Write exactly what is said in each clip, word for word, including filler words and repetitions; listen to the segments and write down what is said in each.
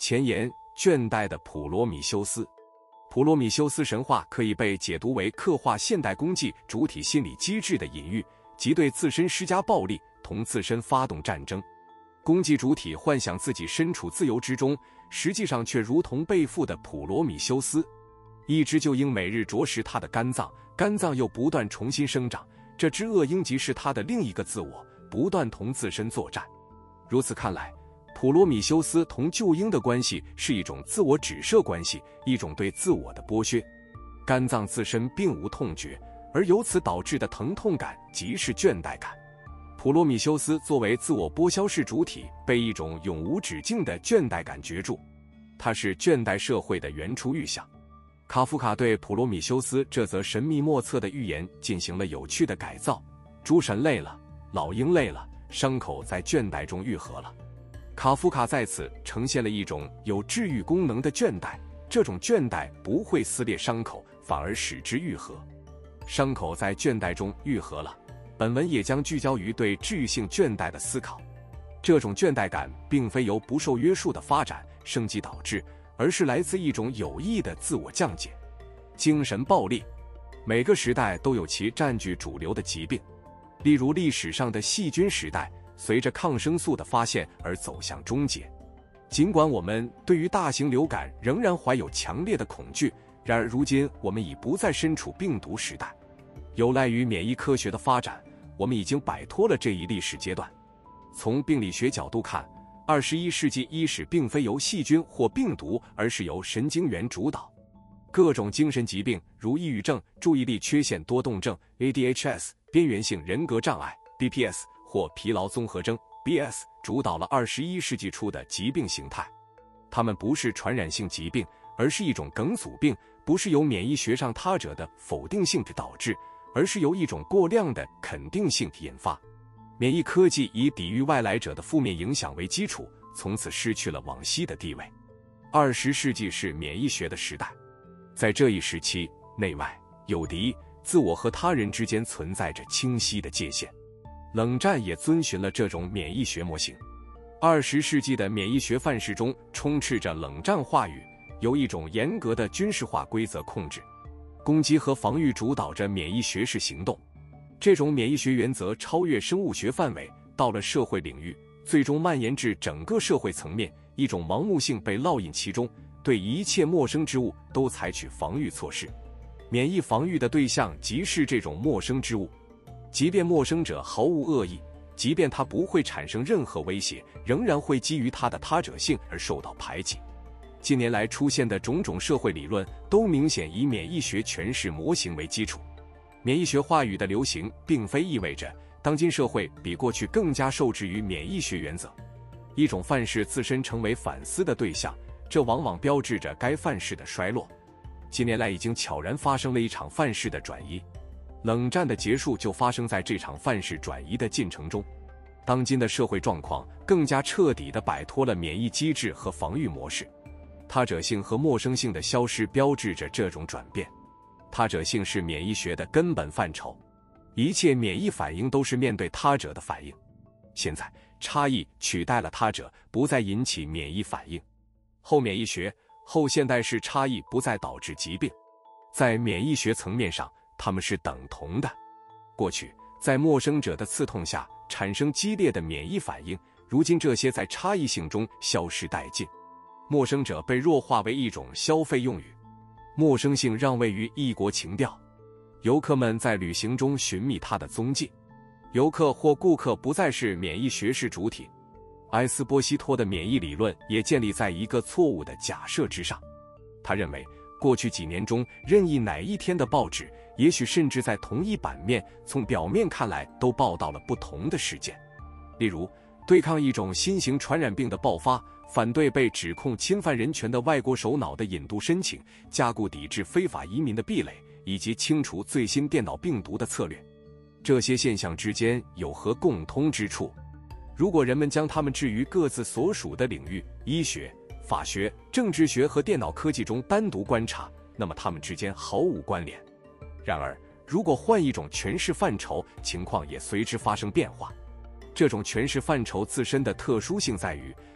前言：倦怠的普罗米修斯。普罗米修斯神话可以被解读为刻画现代功绩主体心理机制的隐喻，即对自身施加暴力，同自身发动战争。功绩主体幻想自己身处自由之中，实际上却如同被缚的普罗米修斯。一只鹫鹰每日啄食它的肝脏，肝脏又不断重新生长，这只恶鹰即是它的另一个自我，不断同自身作战。如此看来，普罗米修斯同鹫鹰的关系是一种自我指涉关系，一种对自我的剥削。肝脏自身并无痛觉，而由此导致的疼痛感即是倦怠感。普罗米修斯作为自我剥削式主体，被一种永无止境的倦怠感攫住，它是倦怠社会的原初预想。卡夫卡对普罗米修斯这则神秘莫测的预言进行了有趣的改造：诸神累了，老鹰累了，伤口在倦怠中愈合了。卡夫卡在此呈现了一种有治愈功能的倦怠，这种倦怠不会撕裂伤口，反而使之愈合。伤口在倦怠中愈合了，本文也将聚焦于对治愈性倦怠的思考。这种倦怠感并非由不受约束的发展升级导致，而是来自一种有意的自我降解。精神暴力，每个时代都有其占据主流的疾病，例如历史上的细菌时代随着抗生素的发现而走向终结。尽管我们对于大型流感仍然怀有强烈的恐惧，然而如今我们已不再身处病毒时代。有赖于免疫科学的发展，我们已经摆脱了这一历史阶段。从病理学角度看，二十一世纪医史并非由细菌或病毒，而是由神经元主导。各种精神疾病，如抑郁症、注意力缺陷多动症 A D H S、边缘性人格障碍 B P S 或疲劳综合征 B S， 主导了二十一世纪初的疾病形态。它们不是传染性疾病，而是一种梗阻病，不是由免疫学上他者的否定性导致，而是由一种过量的肯定性引发。免疫科技以抵御外来者的负面影响为基础，从此失去了往昔的地位。二十世纪是免疫学的时代，在这一时期，内外、友敌、自我和他人之间存在着清晰的界限。冷战也遵循了这种免疫学模型。二十世纪的免疫学范式中充斥着冷战话语，由一种严格的军事化规则控制，攻击和防御主导着免疫学式行动。这种免疫学原则超越生物学范围，到了社会领域，最终蔓延至整个社会层面，一种盲目性被烙印其中，对一切陌生之物都采取防御措施。免疫防御的对象即是这种陌生之物，即便陌生者毫无恶意，即便他不会产生任何威胁，仍然会基于他的他者性而受到排挤。近年来出现的种种社会理论都明显以免疫学诠释模型为基础。免疫学话语的流行并非意味着当今社会比过去更加受制于免疫学原则。一种范式自身成为反思的对象，这往往标志着该范式的衰落。近年来已经悄然发生了一场范式的转移，冷战的结束就发生在这场范式转移的进程中。当今的社会状况更加彻底地摆脱了免疫机制和防御模式，他者性和陌生性的消失标志着这种转变。他者性是免疫学的根本范畴，一切免疫反应都是面对他者的反应。现在，差异取代了他者，不再引起免疫反应。后免疫学、后现代式差异不再导致疾病，在免疫学层面上，它们是等同的。过去，在陌生者的刺痛下产生激烈的免疫反应，如今这些在差异性中消失殆尽。陌生者被弱化为一种消费用语，陌生性让位于异国情调。游客们在旅行中寻觅他的踪迹，游客或顾客不再是免疫学式主体。埃斯波西托的免疫理论也建立在一个错误的假设之上。他认为，过去几年中任意哪一天的报纸，也许甚至在同一版面，从表面看来都报道了不同的事件。例如，对抗一种新型传染病的爆发，反对被指控侵犯人权的外国首脑的引渡申请，加固抵制非法移民的壁垒，以及清除最新电脑病毒的策略。这些现象之间有何共通之处？如果人们将它们置于各自所属的领域——医学、法学、政治学和电脑科技中单独观察，那么它们之间毫无关联。然而，如果换一种诠释范畴，情况也随之发生变化。这种诠释范畴自身的特殊性在于，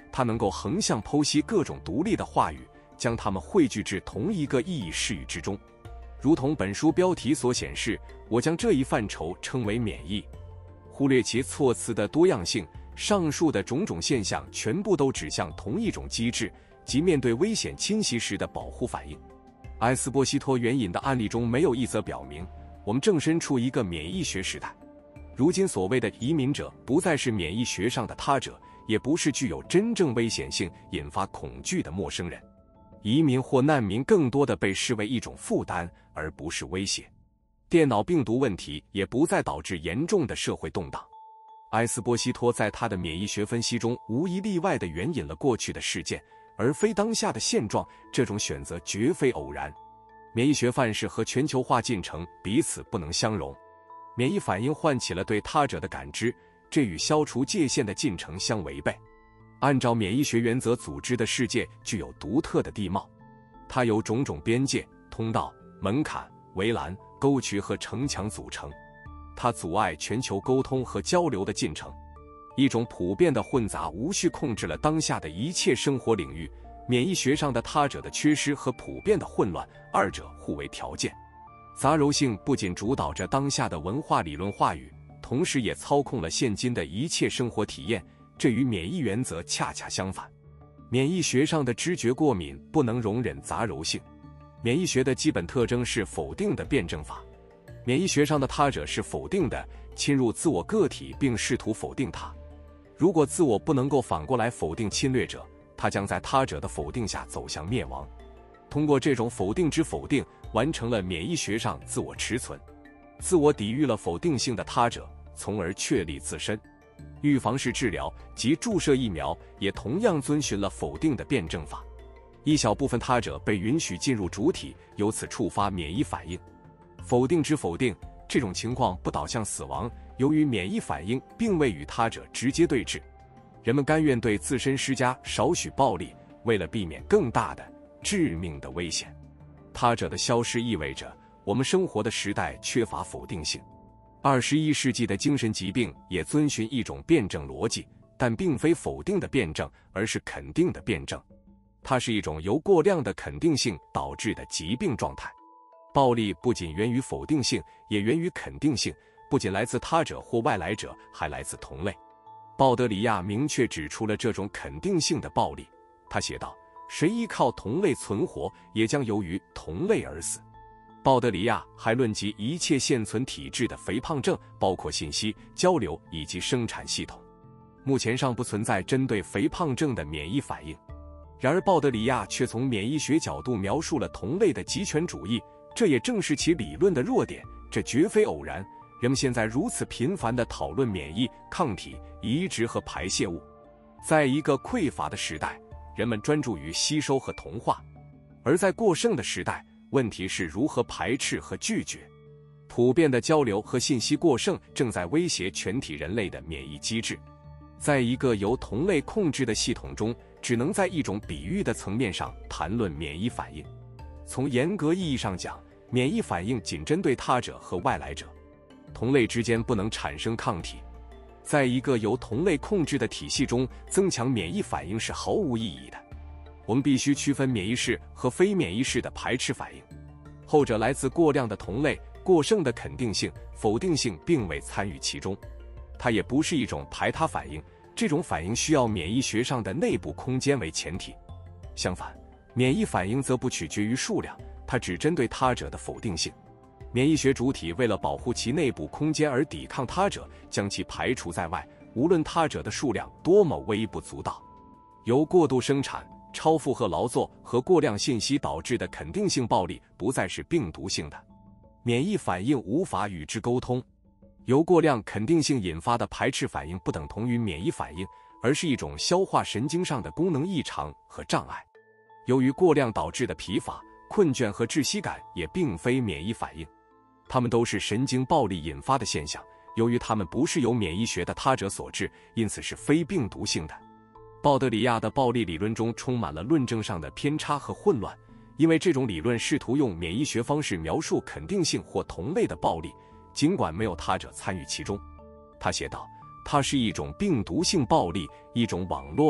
它能够横向剖析各种独立的话语，将它们汇聚至同一个意义释语之中。如同本书标题所显示，我将这一范畴称为免疫。忽略其措辞的多样性，上述的种种现象全部都指向同一种机制，即面对危险侵袭时的保护反应。埃斯波西托援引的案例中没有一则表明，我们正身处一个免疫学时代。如今所谓的移民者不再是免疫学上的他者，也不是具有真正危险性、引发恐惧的陌生人。移民或难民更多的被视为一种负担，而不是威胁。电脑病毒问题也不再导致严重的社会动荡。埃斯波西托在他的免疫学分析中无一例外地援引了过去的事件，而非当下的现状，这种选择绝非偶然。免疫学范式和全球化进程彼此不能相容。免疫反应唤起了对他者的感知，这与消除界限的进程相违背。按照免疫学原则组织的世界具有独特的地貌，它由种种边界、通道、门槛、围栏、沟渠和城墙组成，它阻碍全球沟通和交流的进程。一种普遍的混杂无序控制了当下的一切生活领域，免疫学上的他者的缺失和普遍的混乱，二者互为条件。杂糅性不仅主导着当下的文化理论话语，同时也操控了现今的一切生活体验，这与免疫原则恰恰相反。免疫学上的知觉过敏不能容忍杂糅性。免疫学的基本特征是否定的辩证法。免疫学上的他者是否定的，侵入自我个体并试图否定它。如果自我不能够反过来否定侵略者，它将在他者的否定下走向灭亡。通过这种否定之否定，完成了免疫学上自我持存。自我抵御了否定性的他者，从而确立自身。预防式治疗及注射疫苗也同样遵循了否定的辩证法。一小部分他者被允许进入主体，由此触发免疫反应。否定之否定，这种情况不导向死亡，由于免疫反应并未与他者直接对峙。人们甘愿对自身施加少许暴力，为了避免更大的致命的危险。他者的消失意味着我们生活的时代缺乏否定性。二十一世纪的精神疾病也遵循一种辩证逻辑，但并非否定的辩证，而是肯定的辩证。它是一种由过量的肯定性导致的疾病状态。暴力不仅源于否定性，也源于肯定性，不仅来自他者或外来者，还来自同类。鲍德里亚明确指出了这种肯定性的暴力。他写道：谁依靠同类存活，也将由于同类而死。鲍德里亚还论及一切现存体制的肥胖症，包括信息、交流以及生产系统。目前尚不存在针对肥胖症的免疫反应。然而鲍德里亚却从免疫学角度描述了同类的极权主义，这也正是其理论的弱点。这绝非偶然，人们现在如此频繁地讨论免疫、抗体、移植和排泄物。在一个匮乏的时代，人们专注于吸收和同化；而在过剩的时代，问题是如何排斥和拒绝。普遍的交流和信息过剩正在威胁全体人类的免疫机制。在一个由同类控制的系统中，只能在一种比喻的层面上谈论免疫反应。从严格意义上讲，免疫反应仅针对他者和外来者，同类之间不能产生抗体。在一个由同类控制的体系中，增强免疫反应是毫无意义的。我们必须区分免疫式和非免疫式的排斥反应，后者来自过量的同类，过剩的肯定性、否定性并未参与其中。它也不是一种排他反应，这种反应需要免疫学上的内部空间为前提。相反，免疫反应则不取决于数量，它只针对他者的否定性。免疫学主体为了保护其内部空间而抵抗他者，将其排除在外，无论他者的数量多么微不足道。由过度生产、超负荷劳作和过量信息导致的肯定性暴力不再是病毒性的，免疫反应无法与之沟通。由过量肯定性引发的排斥反应不等同于免疫反应，而是一种消化神经上的功能异常和障碍。由于过量导致的疲乏、困倦和窒息感也并非免疫反应，它们都是神经暴力引发的现象。由于它们不是由免疫学的他者所致，因此是非病毒性的。鲍德里亚的暴力理论中充满了论证上的偏差和混乱，因为这种理论试图用免疫学方式描述肯定性或同类的暴力，尽管没有他者参与其中。他写道，它是一种病毒性暴力，一种网络的、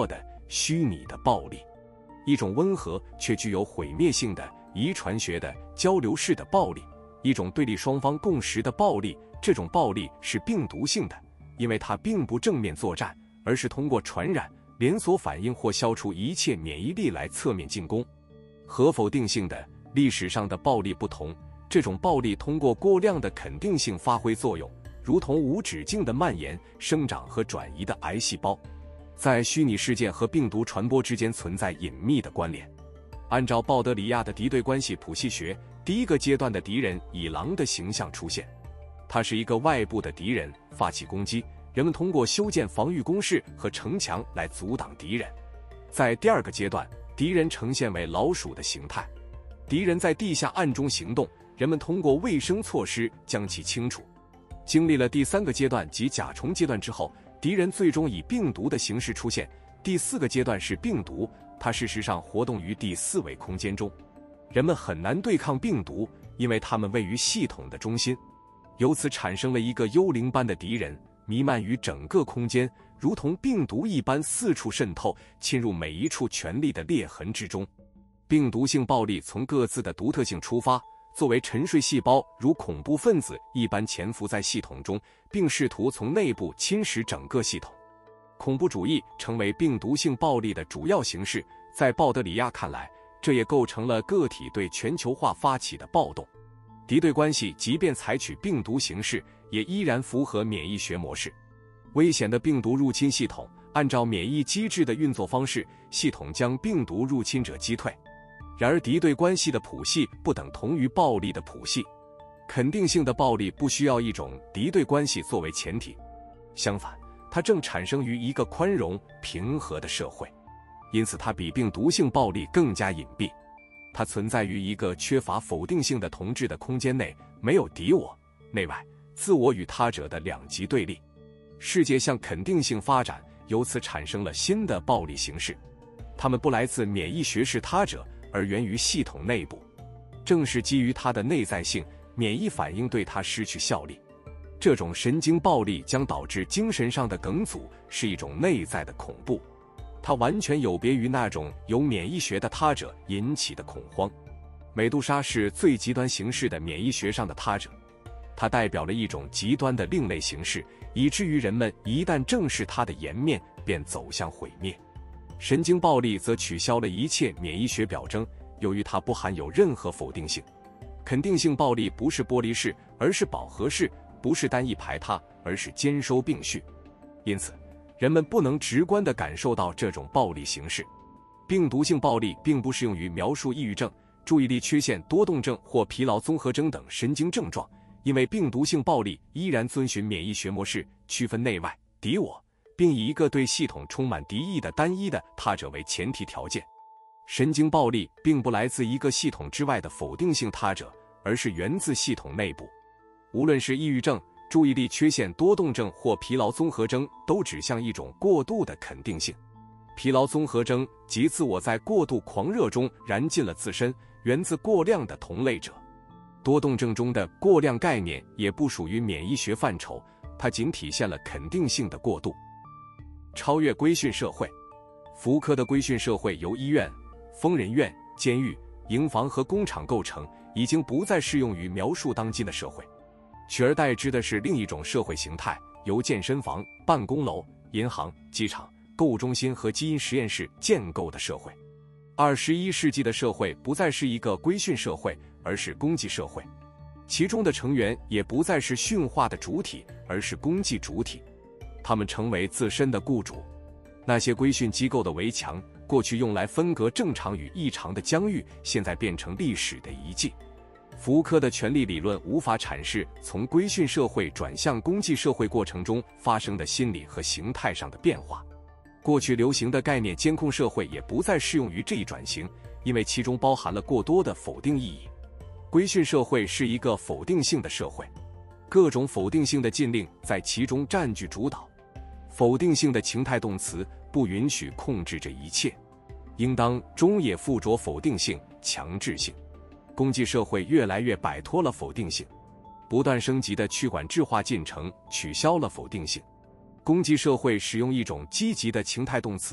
虚拟的暴力，一种温和却具有毁灭性的遗传学的交流式的暴力，一种对立双方共识的暴力。这种暴力是病毒性的，因为它并不正面作战，而是通过传染、连锁反应或消除一切免疫力来侧面进攻。和否定性的历史上的暴力不同，这种暴力通过过量的肯定性发挥作用，如同无止境的蔓延、生长和转移的癌细胞。在虚拟事件和病毒传播之间存在隐秘的关联。按照鲍德里亚的敌对关系谱系学，第一个阶段的敌人以狼的形象出现，他是一个外部的敌人，发起攻击，人们通过修建防御工事和城墙来阻挡敌人。在第二个阶段，敌人呈现为老鼠的形态，敌人在地下暗中行动，人们通过卫生措施将其清除。经历了第三个阶段及甲虫阶段之后，敌人最终以病毒的形式出现。第四个阶段是病毒，它事实上活动于第四维空间中，人们很难对抗病毒，因为它们位于系统的中心。由此产生了一个幽灵般的敌人，弥漫于整个空间，如同病毒一般四处渗透，侵入每一处权力的裂痕之中。病毒性暴力从各自的独特性出发，作为沉睡细胞，如恐怖分子一般潜伏在系统中，并试图从内部侵蚀整个系统。恐怖主义成为病毒性暴力的主要形式，在鲍德里亚看来，这也构成了个体对全球化发起的暴动。敌对关系即便采取病毒形式，也依然符合免疫学模式。危险的病毒入侵系统，按照免疫机制的运作方式，系统将病毒入侵者击退。然而敌对关系的谱系不等同于暴力的谱系，肯定性的暴力不需要一种敌对关系作为前提，相反，它正产生于一个宽容、平和的社会，因此它比病毒性暴力更加隐蔽。它存在于一个缺乏否定性的同质的空间内，没有敌我、内外、自我与他者的两极对立。世界向肯定性发展，由此产生了新的暴力形式。它们不来自免疫学式他者，而源于系统内部。正是基于它的内在性，免疫反应对它失去效力。这种神经暴力将导致精神上的梗阻，是一种内在的恐怖。它完全有别于那种由免疫学的他者引起的恐慌。美杜莎是最极端形式的免疫学上的他者，它代表了一种极端的另类形式，以至于人们一旦正视它的颜面，便走向毁灭。神经暴力则取消了一切免疫学表征，由于它不含有任何否定性。肯定性暴力不是玻璃式，而是饱和式，不是单一排他，而是兼收并蓄。因此人们不能直观地感受到这种暴力形式。病毒性暴力并不适用于描述抑郁症、注意力缺陷多动症或疲劳综合征等神经症状，因为病毒性暴力依然遵循免疫学模式，区分内外、敌我，并以一个对系统充满敌意的单一的他者为前提条件。神经暴力并不来自一个系统之外的否定性他者，而是源自系统内部。无论是抑郁症、注意力缺陷多动症或疲劳综合征，都指向一种过度的肯定性。疲劳综合征即自我在过度狂热中燃尽了自身，源自过量的同类者。多动症中的过量概念也不属于免疫学范畴，它仅体现了肯定性的过度。超越规训社会。福柯的规训社会由医院、疯人院、监狱、营房和工厂构成，已经不再适用于描述当今的社会，取而代之的是另一种社会形态，由健身房、办公楼、银行、机场、购物中心和基因实验室建构的社会。二十一世纪的社会不再是一个规训社会，而是公祭社会，其中的成员也不再是驯化的主体，而是公祭主体，他们成为自身的雇主。那些规训机构的围墙，过去用来分隔正常与异常的疆域，现在变成历史的遗迹。福柯的权力理论无法阐释从规训社会转向公祭社会过程中发生的心理和形态上的变化。过去流行的概念监控社会也不再适用于这一转型，因为其中包含了过多的否定意义。规训社会是一个否定性的社会，各种否定性的禁令在其中占据主导。否定性的情态动词不允许控制这一切，应当终也附着否定性、强制性。公祭社会越来越摆脱了否定性，不断升级的去管制化进程取消了否定性。公祭社会使用一种积极的情态动词，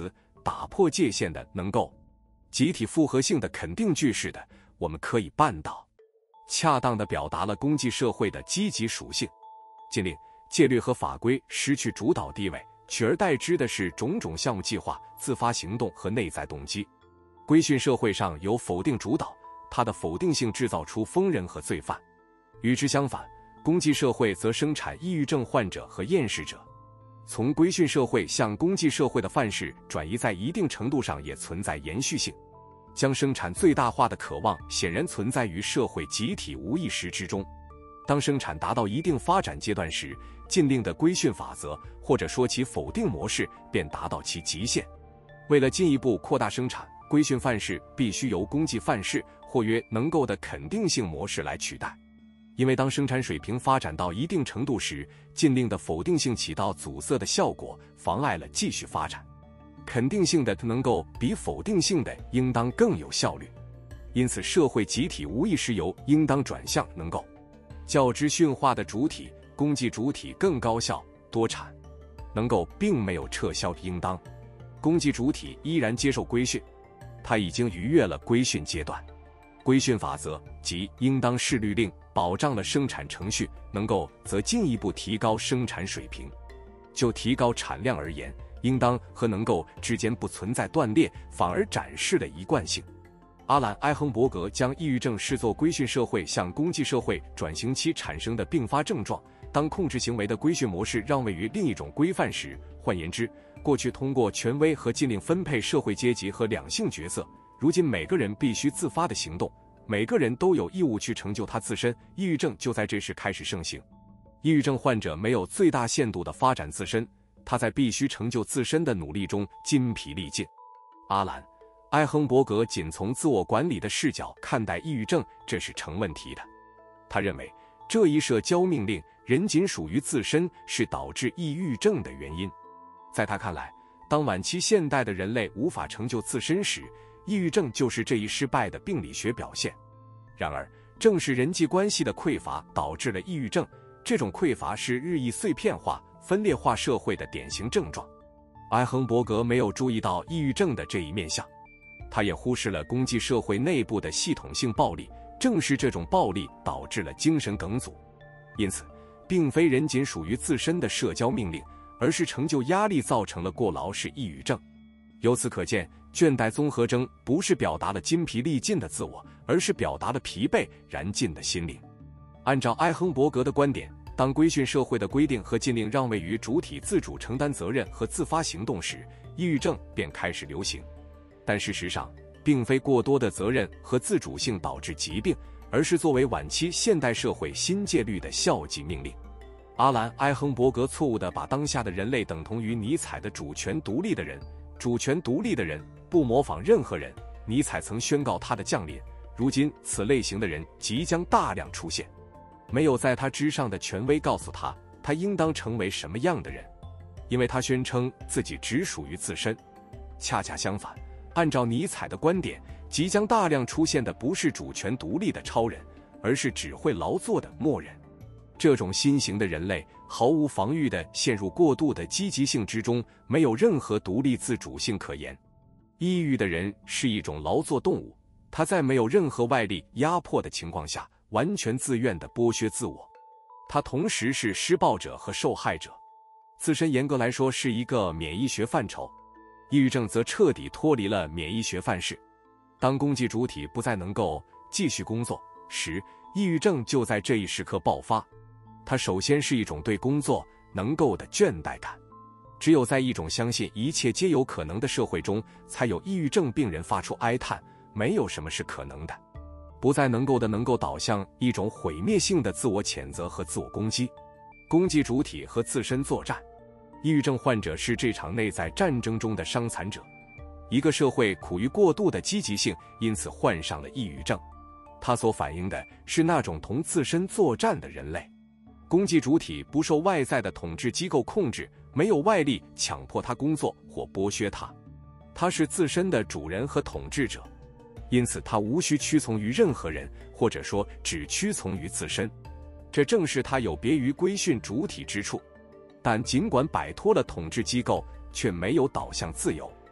打破界限的能够，集体复合性的肯定句式的我们可以办到，恰当地表达了公济社会的积极属性。禁令、戒律和法规失去主导地位，取而代之的是种种项目计划、自发行动和内在动机。规训社会上有否定主导，它的否定性制造出疯人和罪犯。与之相反，公济社会则生产抑郁症患者和厌世者。从规训社会向公济社会的范式转移在一定程度上也存在延续性。将生产最大化的渴望显然存在于社会集体无意识之中。当生产达到一定发展阶段时，禁令的规训法则或者说其否定模式便达到其极限。为了进一步扩大生产，规训范式必须由公济范式或曰能够的肯定性模式来取代。因为当生产水平发展到一定程度时，禁令的否定性起到阻塞的效果，妨碍了继续发展。肯定性的能够比否定性的应当更有效率，因此社会集体无意识由应当转向能够。较之驯化的主体，公济主体更高效多产。能够并没有撤销应当，公济主体依然接受规训，它已经逾越了规训阶段。规训法则即应当是律令保障了生产程序，能够则进一步提高生产水平。就提高产量而言，应当和能够之间不存在断裂，反而展示了一贯性。阿兰·埃亨伯格将抑郁症视作规训社会向公济社会转型期产生的并发症状。当控制行为的规训模式让位于另一种规范时，换言之，过去通过权威和禁令分配社会阶级和两性角色，如今每个人必须自发的行动，每个人都有义务去成就他自身。抑郁症就在这时开始盛行。抑郁症患者没有最大限度地发展自身，他在必须成就自身的努力中筋疲力尽。阿兰·埃亨伯格仅从自我管理的视角看待抑郁症，这是成问题的。他认为这一社交命令人仅属于自身是导致抑郁症的原因。在他看来，当晚期现代的人类无法成就自身时，抑郁症就是这一失败的病理学表现。然而，正是人际关系的匮乏导致了抑郁症，这种匮乏是日益碎片化、分裂化社会的典型症状。埃亨伯格没有注意到抑郁症的这一面向，他也忽视了公济社会内部的系统性暴力，正是这种暴力导致了精神梗阻。因此，并非人仅属于自身的社交命令，而是成就压力造成了过劳是抑郁症。由此可见，倦怠综合征不是表达了筋疲力尽的自我，而是表达了疲惫燃尽的心灵。按照埃亨伯格的观点，当规训社会的规定和禁令让位于主体自主承担责任和自发行动时，抑郁症便开始流行。但事实上，并非过多的责任和自主性导致疾病，而是作为晚期现代社会新戒律的校际命令。阿兰·埃亨伯格错误地把当下的人类等同于尼采的主权独立的人，主权独立的人不模仿任何人。尼采曾宣告他的降临，如今此类型的人即将大量出现。没有在他之上的权威告诉他，他应当成为什么样的人，因为他宣称自己只属于自身。恰恰相反，按照尼采的观点，即将大量出现的不是主权独立的超人，而是只会劳作的默人。这种新型的人类毫无防御地陷入过度的积极性之中，没有任何独立自主性可言。抑郁的人是一种劳作动物，他在没有任何外力压迫的情况下，完全自愿地剥削自我。他同时是施暴者和受害者。自身严格来说是一个免疫学范畴，抑郁症则彻底脱离了免疫学范式。当公济主体不再能够继续工作时，抑郁症就在这一时刻爆发。它首先是一种对工作能够的倦怠感。只有在一种相信一切皆有可能的社会中，才有抑郁症病人发出哀叹，没有什么是可能的。不再能够的能够导向一种毁灭性的自我谴责和自我攻击。公济主体和自身作战。抑郁症患者是这场内在战争中的伤残者。一个社会苦于过度的积极性，因此患上了抑郁症。它所反映的是那种同自身作战的人类。公济主体不受外在的统治机构控制，没有外力强迫他工作或剥削他，他是自身的主人和统治者，因此他无需屈从于任何人，或者说只屈从于自身。这正是他有别于规训主体之处。但尽管摆脱了统治机构，却没有导向自由。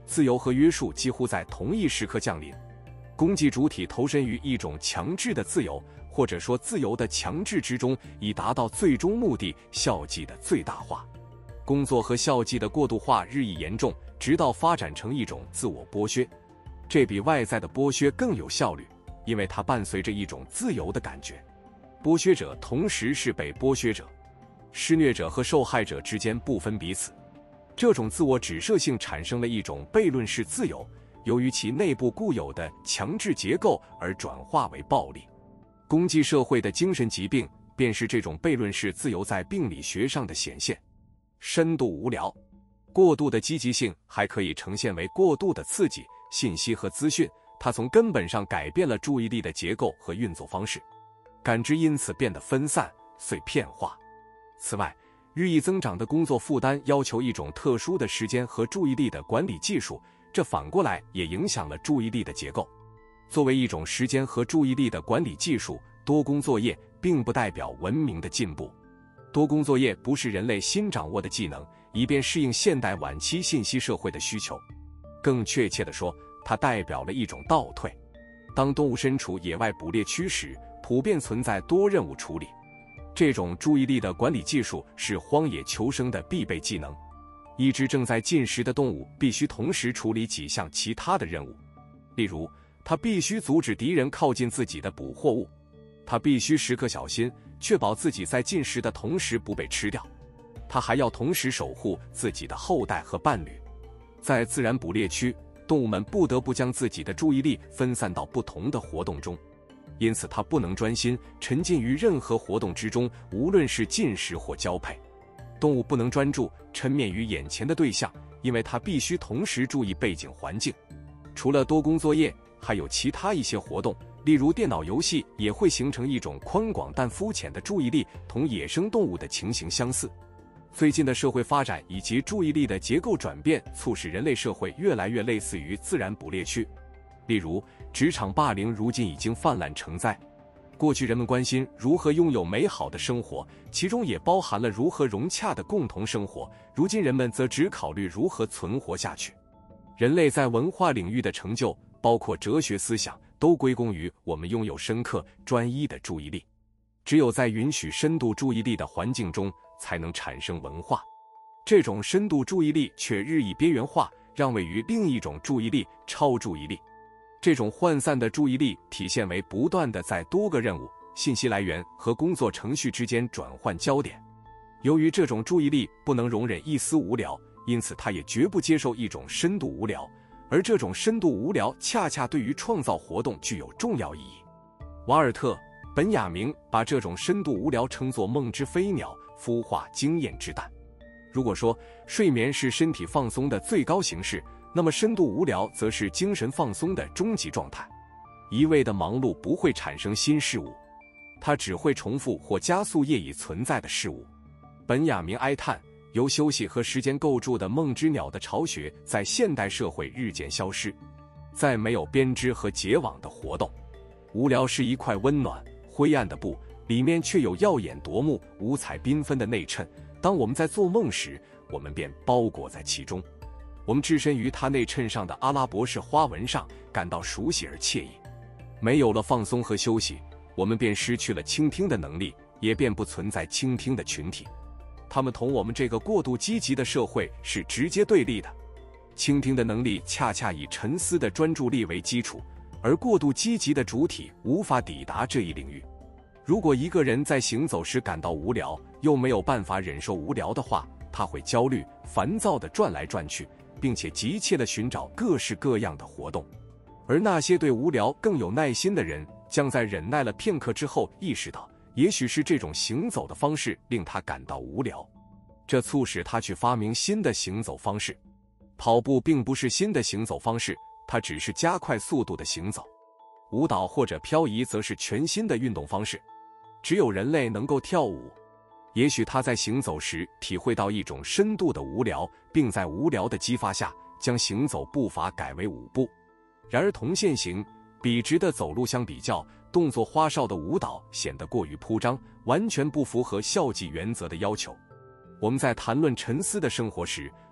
自由和约束几乎在同一时刻降临。功绩主体投身于一种强制的自由，或者说自由的强制之中，以达到最终目的效绩的最大化。工作和效绩的过度化日益严重，直到发展成一种自我剥削。这比外在的剥削更有效率，因为它伴随着一种自由的感觉。剥削者同时是被剥削者，施虐者和受害者之间不分彼此。这种自我指涉性产生了一种悖论式自由，由于其内部固有的强制结构而转化为暴力。功绩社会的精神疾病便是这种悖论式自由在病理学上的显现。深度无聊，过度的积极性还可以呈现为过度的刺激、信息和资讯，它从根本上改变了注意力的结构和运作方式，感知因此变得分散、碎片化。此外，日益增长的工作负担要求一种特殊的时间和注意力的管理技术，这反过来也影响了注意力的结构。作为一种时间和注意力的管理技术，多工作业并不代表文明的进步。多工作业不是人类新掌握的技能，以便适应现代晚期信息社会的需求。更确切地说，它代表了一种倒退。当动物身处野外捕猎区时，普遍存在多任务处理。这种注意力的管理技术是荒野求生的必备技能。一只正在进食的动物必须同时处理几项其他的任务，例如，它必须阻止敌人靠近自己的捕获物，它必须时刻小心，确保自己在进食的同时不被吃掉，它还要同时守护自己的后代和伴侣。在自然捕猎区，动物们不得不将自己的注意力分散到不同的活动中，因此它不能专心沉浸于任何活动之中，无论是进食或交配。动物不能专注沉湎于眼前的对象，因为它必须同时注意背景环境。除了多工作业，还有其他一些活动，例如电脑游戏也会形成一种宽广但肤浅的注意力，同野生动物的情形相似。最近的社会发展以及注意力的结构转变，促使人类社会越来越类似于自然捕猎区。例如，职场霸凌如今已经泛滥成灾。过去人们关心如何拥有美好的生活，其中也包含了如何融洽的共同生活，如今人们则只考虑如何存活下去。人类在文化领域的成就，包括哲学思想，都归功于我们拥有深刻、专一的注意力。只有在允许深度注意力的环境中，才能产生文化。这种深度注意力却日益边缘化，让位于另一种注意力——超注意力。这种涣散的注意力体现为不断地在多个任务、信息来源和工作程序之间转换焦点。由于这种注意力不能容忍一丝无聊，因此它也绝不接受一种深度无聊，而这种深度无聊恰恰对于创造活动具有重要意义。瓦尔特·本雅明把这种深度无聊称作梦之飞鸟，孵化经验之蛋。如果说睡眠是身体放松的最高形式，那么深度无聊则是精神放松的终极状态。一味的忙碌不会产生新事物，它只会重复或加速业已存在的事物。本雅明哀叹，由休息和时间构筑的梦之鸟的巢穴在现代社会日渐消失，在没有编织和结网的活动。无聊是一块温暖灰暗的布，里面却有耀眼夺目、五彩缤纷的内衬。当我们在做梦时，我们便包裹在其中。我们置身于它内衬上的阿拉伯式花纹上，感到熟悉而惬意。没有了放松和休息，我们便失去了倾听的能力，也便不存在倾听的群体。它们同我们这个过度积极的社会是直接对立的。倾听的能力恰恰以沉思的专注力为基础，而过度积极的主体无法抵达这一领域。如果一个人在行走时感到无聊，又没有办法忍受无聊的话，他会焦虑、烦躁地转来转去，并且急切地寻找各式各样的活动。而那些对无聊更有耐心的人，将在忍耐了片刻之后意识到，也许是这种行走的方式令他感到无聊，这促使他去发明新的行走方式。跑步并不是新的行走方式，它只是加快速度的行走。舞蹈或者漂移则是全新的运动方式。只有人类能够跳舞。也许他在行走时体会到一种深度的无聊，并在无聊的激发下将行走步伐改为舞步。然而同线型、笔直的走路相比较，动作花哨的舞蹈显得过于铺张，完全不符合效绩原则的要求。我们在谈论沉思的生活时，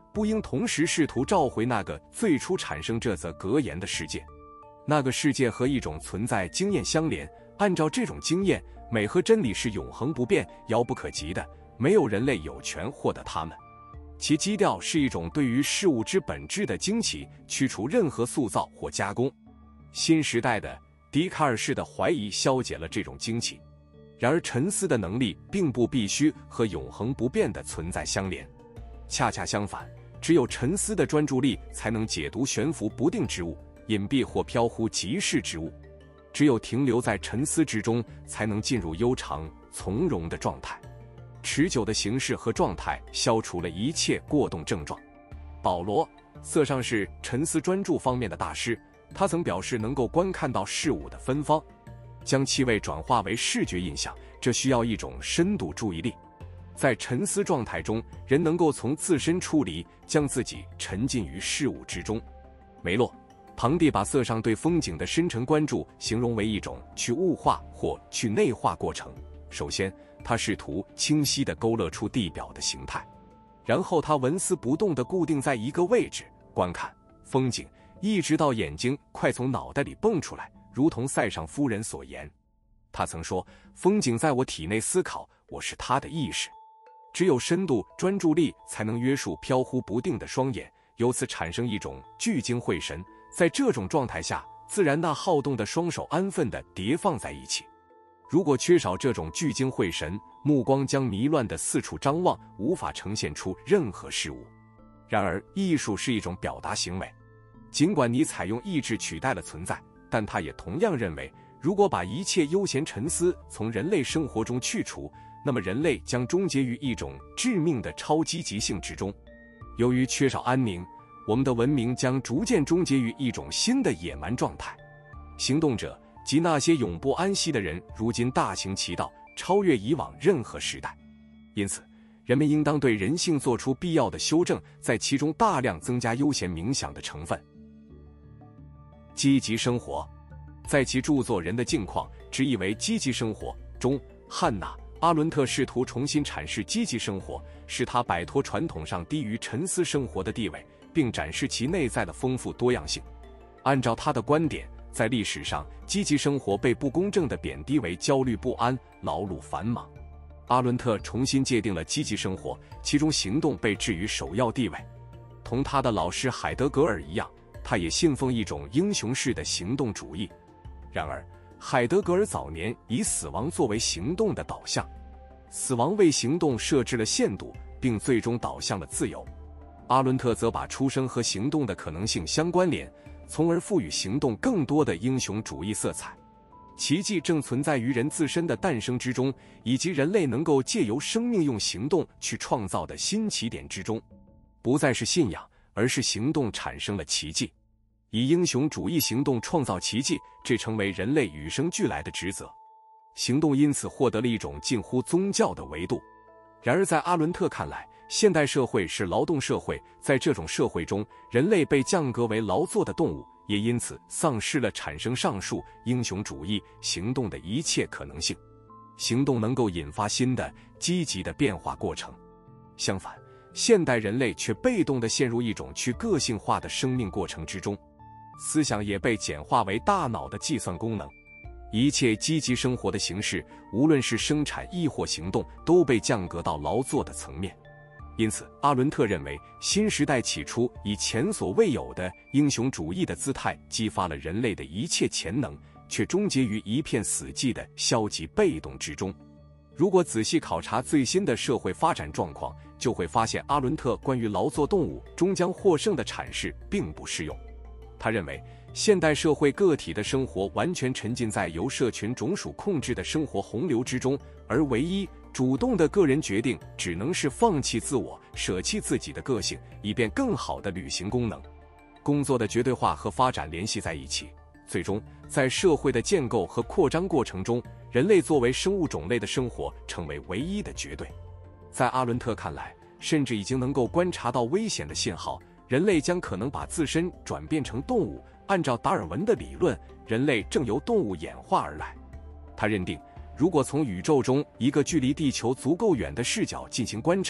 不应同时试图召回那个最初产生这则格言的世界。那个世界和一种存在经验相连，按照这种经验，美和真理是永恒不变、遥不可及的，没有人类有权获得它们。其基调是一种对于事物之本质的惊奇，驱除任何塑造或加工。新时代的笛卡尔式的怀疑消解了这种惊奇。然而沉思的能力并不必须和永恒不变的存在相连，恰恰相反，只有沉思的专注力才能解读悬浮不定之物、隐蔽或飘忽即逝之物。只有停留在沉思之中，才能进入悠长从容的状态。持久的形式和状态消除了一切过动症状。保罗·塞尚是沉思专注方面的大师，他曾表示能够观看到事物的芬芳，将气味转化为视觉印象，这需要一种深度注意力。在沉思状态中，人能够从自身出离，将自己沉浸于事物之中。梅洛·庞蒂把塞尚对风景的深沉关注形容为一种去物化或去内化过程。首先，他试图清晰地勾勒出地表的形态，然后他纹丝不动地固定在一个位置，观看风景，一直到眼睛快从脑袋里蹦出来，如同塞尚夫人所言。他曾说，风景在我体内思考，我是他的意识。只有深度专注力才能约束飘忽不定的双眼，由此产生一种聚精会神。在这种状态下，自然那好动的双手安分地叠放在一起。如果缺少这种聚精会神，目光将迷乱地四处张望，无法呈现出任何事物。然而，艺术是一种表达行为，尽管你采用意志取代了存在，但他也同样认为，如果把一切悠闲沉思从人类生活中去除，那么人类将终结于一种致命的超积极性之中。由于缺少安宁，我们的文明将逐渐终结于一种新的野蛮状态。行动者及那些永不安息的人，如今大行其道，超越以往任何时代。因此，人们应当对人性做出必要的修正，在其中大量增加悠闲冥想的成分。积极生活，在其著作《人的境况》直译为积极生活中，汉娜·阿伦特试图重新阐释积极生活，使它摆脱传统上低于沉思生活的地位，并展示其内在的丰富多样性。按照他的观点，在历史上，积极生活被不公正地贬低为焦虑不安、劳碌繁忙。阿伦特重新界定了积极生活，其中行动被置于首要地位。同他的老师海德格尔一样，他也信奉一种英雄式的行动主义。然而，海德格尔早年以死亡作为行动的导向，死亡为行动设置了限度，并最终导向了自由。阿伦特则把出生和行动的可能性相关联，从而赋予行动更多的英雄主义色彩。奇迹正存在于人自身的诞生之中，以及人类能够借由生命用行动去创造的新起点之中。不再是信仰，而是行动产生了奇迹。以英雄主义行动创造奇迹，这成为人类与生俱来的职责。行动因此获得了一种近乎宗教的维度。然而在阿伦特看来，现代社会是劳动社会，在这种社会中，人类被降格为劳作的动物，也因此丧失了产生上述英雄主义行动的一切可能性。行动能够引发新的积极的变化过程。相反，现代人类却被动地陷入一种去个性化的生命过程之中，思想也被简化为大脑的计算功能。一切积极生活的形式，无论是生产亦或行动，都被降格到劳作的层面。因此，阿伦特认为，新时代起初以前所未有的英雄主义的姿态激发了人类的一切潜能，却终结于一片死寂的消极被动之中。如果仔细考察最新的社会发展状况，就会发现阿伦特关于劳作动物终将获胜的阐释并不适用。他认为，现代社会个体的生活完全沉浸在由社群种属控制的生活洪流之中，而唯一主动的个人决定只能是放弃自我，舍弃自己的个性，以便更好地履行功能。工作的绝对化和发展联系在一起，最终在社会的建构和扩张过程中，人类作为生物种类的生活成为唯一的绝对。在阿伦特看来，甚至已经能够观察到危险的信号，人类将可能把自身转变成动物。按照达尔文的理论，人类正由动物演化而来。他认定，如果从宇宙中一个距离地球足够远的视角进行观察，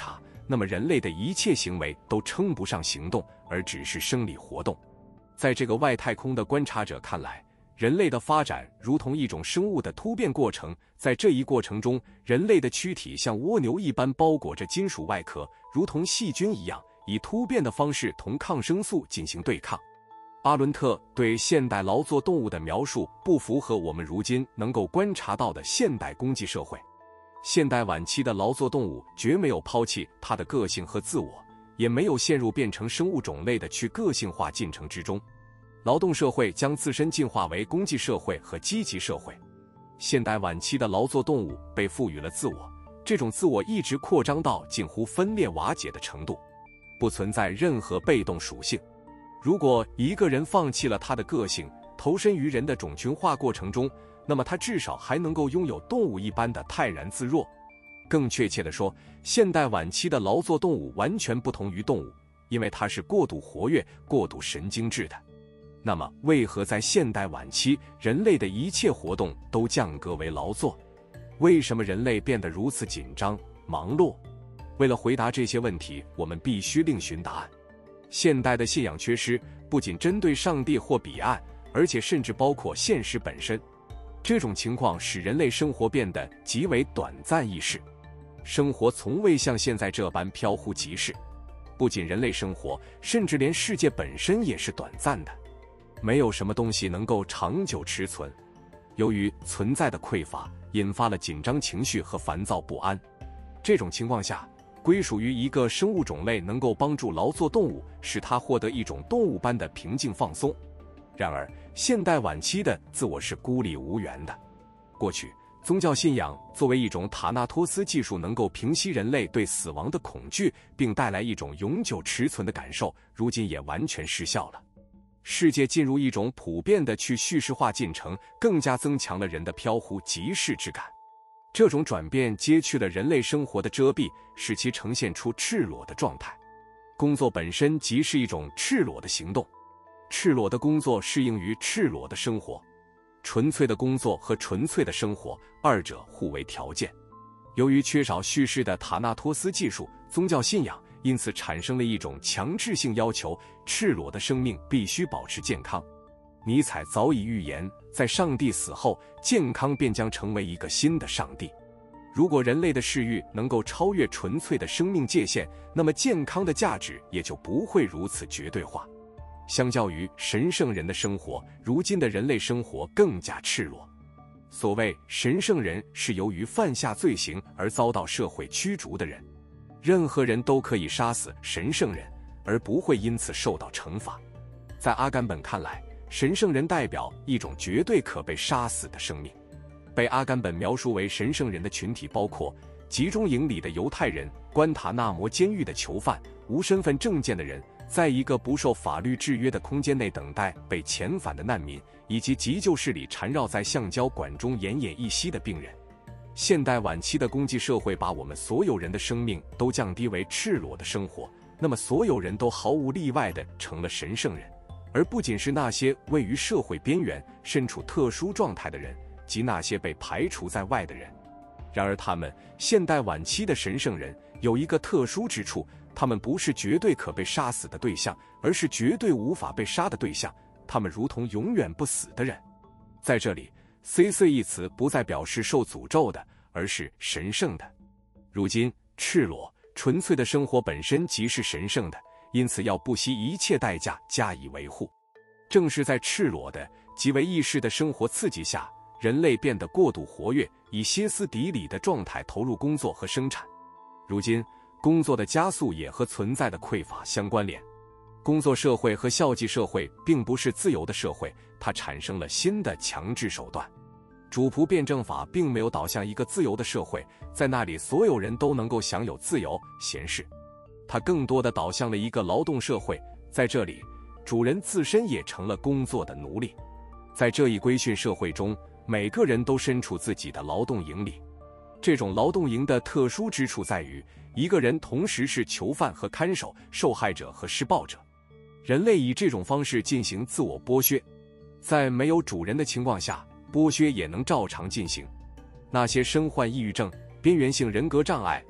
那么人类的一切行为都称不上行动，而只是生理活动。在这个外太空的观察者看来，人类的发展如同一种生物的突变过程，在这一过程中，人类的躯体像蜗牛一般包裹着金属外壳，如同细菌一样，以突变的方式同抗生素进行对抗。阿伦特对现代劳作动物的描述不符合我们如今能够观察到的现代公祭社会。现代晚期的劳作动物绝没有抛弃它的个性和自我，也没有陷入变成生物种类的去个性化进程之中。劳动社会将自身进化为公祭社会和积极社会。现代晚期的劳作动物被赋予了自我，这种自我一直扩张到近乎分裂瓦解的程度，不存在任何被动属性。如果一个人放弃了他的个性，投身于人的种群化过程中，那么他至少还能够拥有动物一般的泰然自若。更确切地说，现代晚期的劳作动物完全不同于动物，因为它是过度活跃、过度神经质的。那么，为何在现代晚期，人类的一切活动都降格为劳作？为什么人类变得如此紧张、忙碌？为了回答这些问题，我们必须另寻答案。现代的信仰缺失不仅针对上帝或彼岸，而且甚至包括现实本身。这种情况使人类生活变得极为短暂易逝，生活从未像现在这般飘忽即逝。不仅人类生活，甚至连世界本身也是短暂的。没有什么东西能够长久持存。由于存在的匮乏，引发了紧张情绪和烦躁不安。这种情况下，归属于一个生物种类能够帮助劳作动物，使它获得一种动物般的平静放松。然而，现代晚期的自我是孤立无援的。过去，宗教信仰作为一种塔纳托斯技术，能够平息人类对死亡的恐惧，并带来一种永久持存的感受，如今也完全失效了。世界进入一种普遍的去叙事化进程，更加增强了人的飘忽即逝之感。这种转变揭去了人类生活的遮蔽，使其呈现出赤裸的状态。工作本身即是一种赤裸的行动，赤裸的工作适应于赤裸的生活。纯粹的工作和纯粹的生活，二者互为条件。由于缺少叙事的塔纳托斯技术，宗教信仰因此产生了一种强制性要求：赤裸的生命必须保持健康。尼采早已预言，在上帝死后，健康便将成为一个新的上帝。如果人类的视域能够超越纯粹的生命界限，那么健康的价值也就不会如此绝对化。相较于神圣人的生活，如今的人类生活更加赤裸。所谓神圣人，是由于犯下罪行而遭到社会驱逐的人。任何人都可以杀死神圣人，而不会因此受到惩罚。在阿甘本看来，神圣人代表一种绝对可被杀死的生命。被阿甘本描述为神圣人的群体包括集中营里的犹太人、关塔纳摩监狱的囚犯、无身份证件的人，在一个不受法律制约的空间内等待被遣返的难民，以及急救室里缠绕在橡胶管中奄奄一息的病人。现代晚期的公祭社会把我们所有人的生命都降低为赤裸的生活，那么所有人都毫无例外地成了神圣人，而不仅是那些位于社会边缘、身处特殊状态的人，及那些被排除在外的人。然而他们，现代晚期的神圣人，有一个特殊之处，他们不是绝对可被杀死的对象，而是绝对无法被杀的对象，他们如同永远不死的人。在这里 C C 一词不再表示受诅咒的，而是神圣的。如今，赤裸、纯粹的生活本身即是神圣的，因此要不惜一切代价加以维护。正是在赤裸的、极为易逝的生活刺激下，人类变得过度活跃，以歇斯底里的状态投入工作和生产。如今，工作的加速也和存在的匮乏相关联。工作社会和校际社会并不是自由的社会，它产生了新的强制手段。主仆辩证法并没有导向一个自由的社会，在那里所有人都能够享有自由闲适。它更多的导向了一个劳动社会，在这里，主人自身也成了工作的奴隶。在这一规训社会中，每个人都身处自己的劳动营里。这种劳动营的特殊之处在于，一个人同时是囚犯和看守、受害者和施暴者。人类以这种方式进行自我剥削，在没有主人的情况下，剥削也能照常进行。那些身患抑郁症、边缘性人格障碍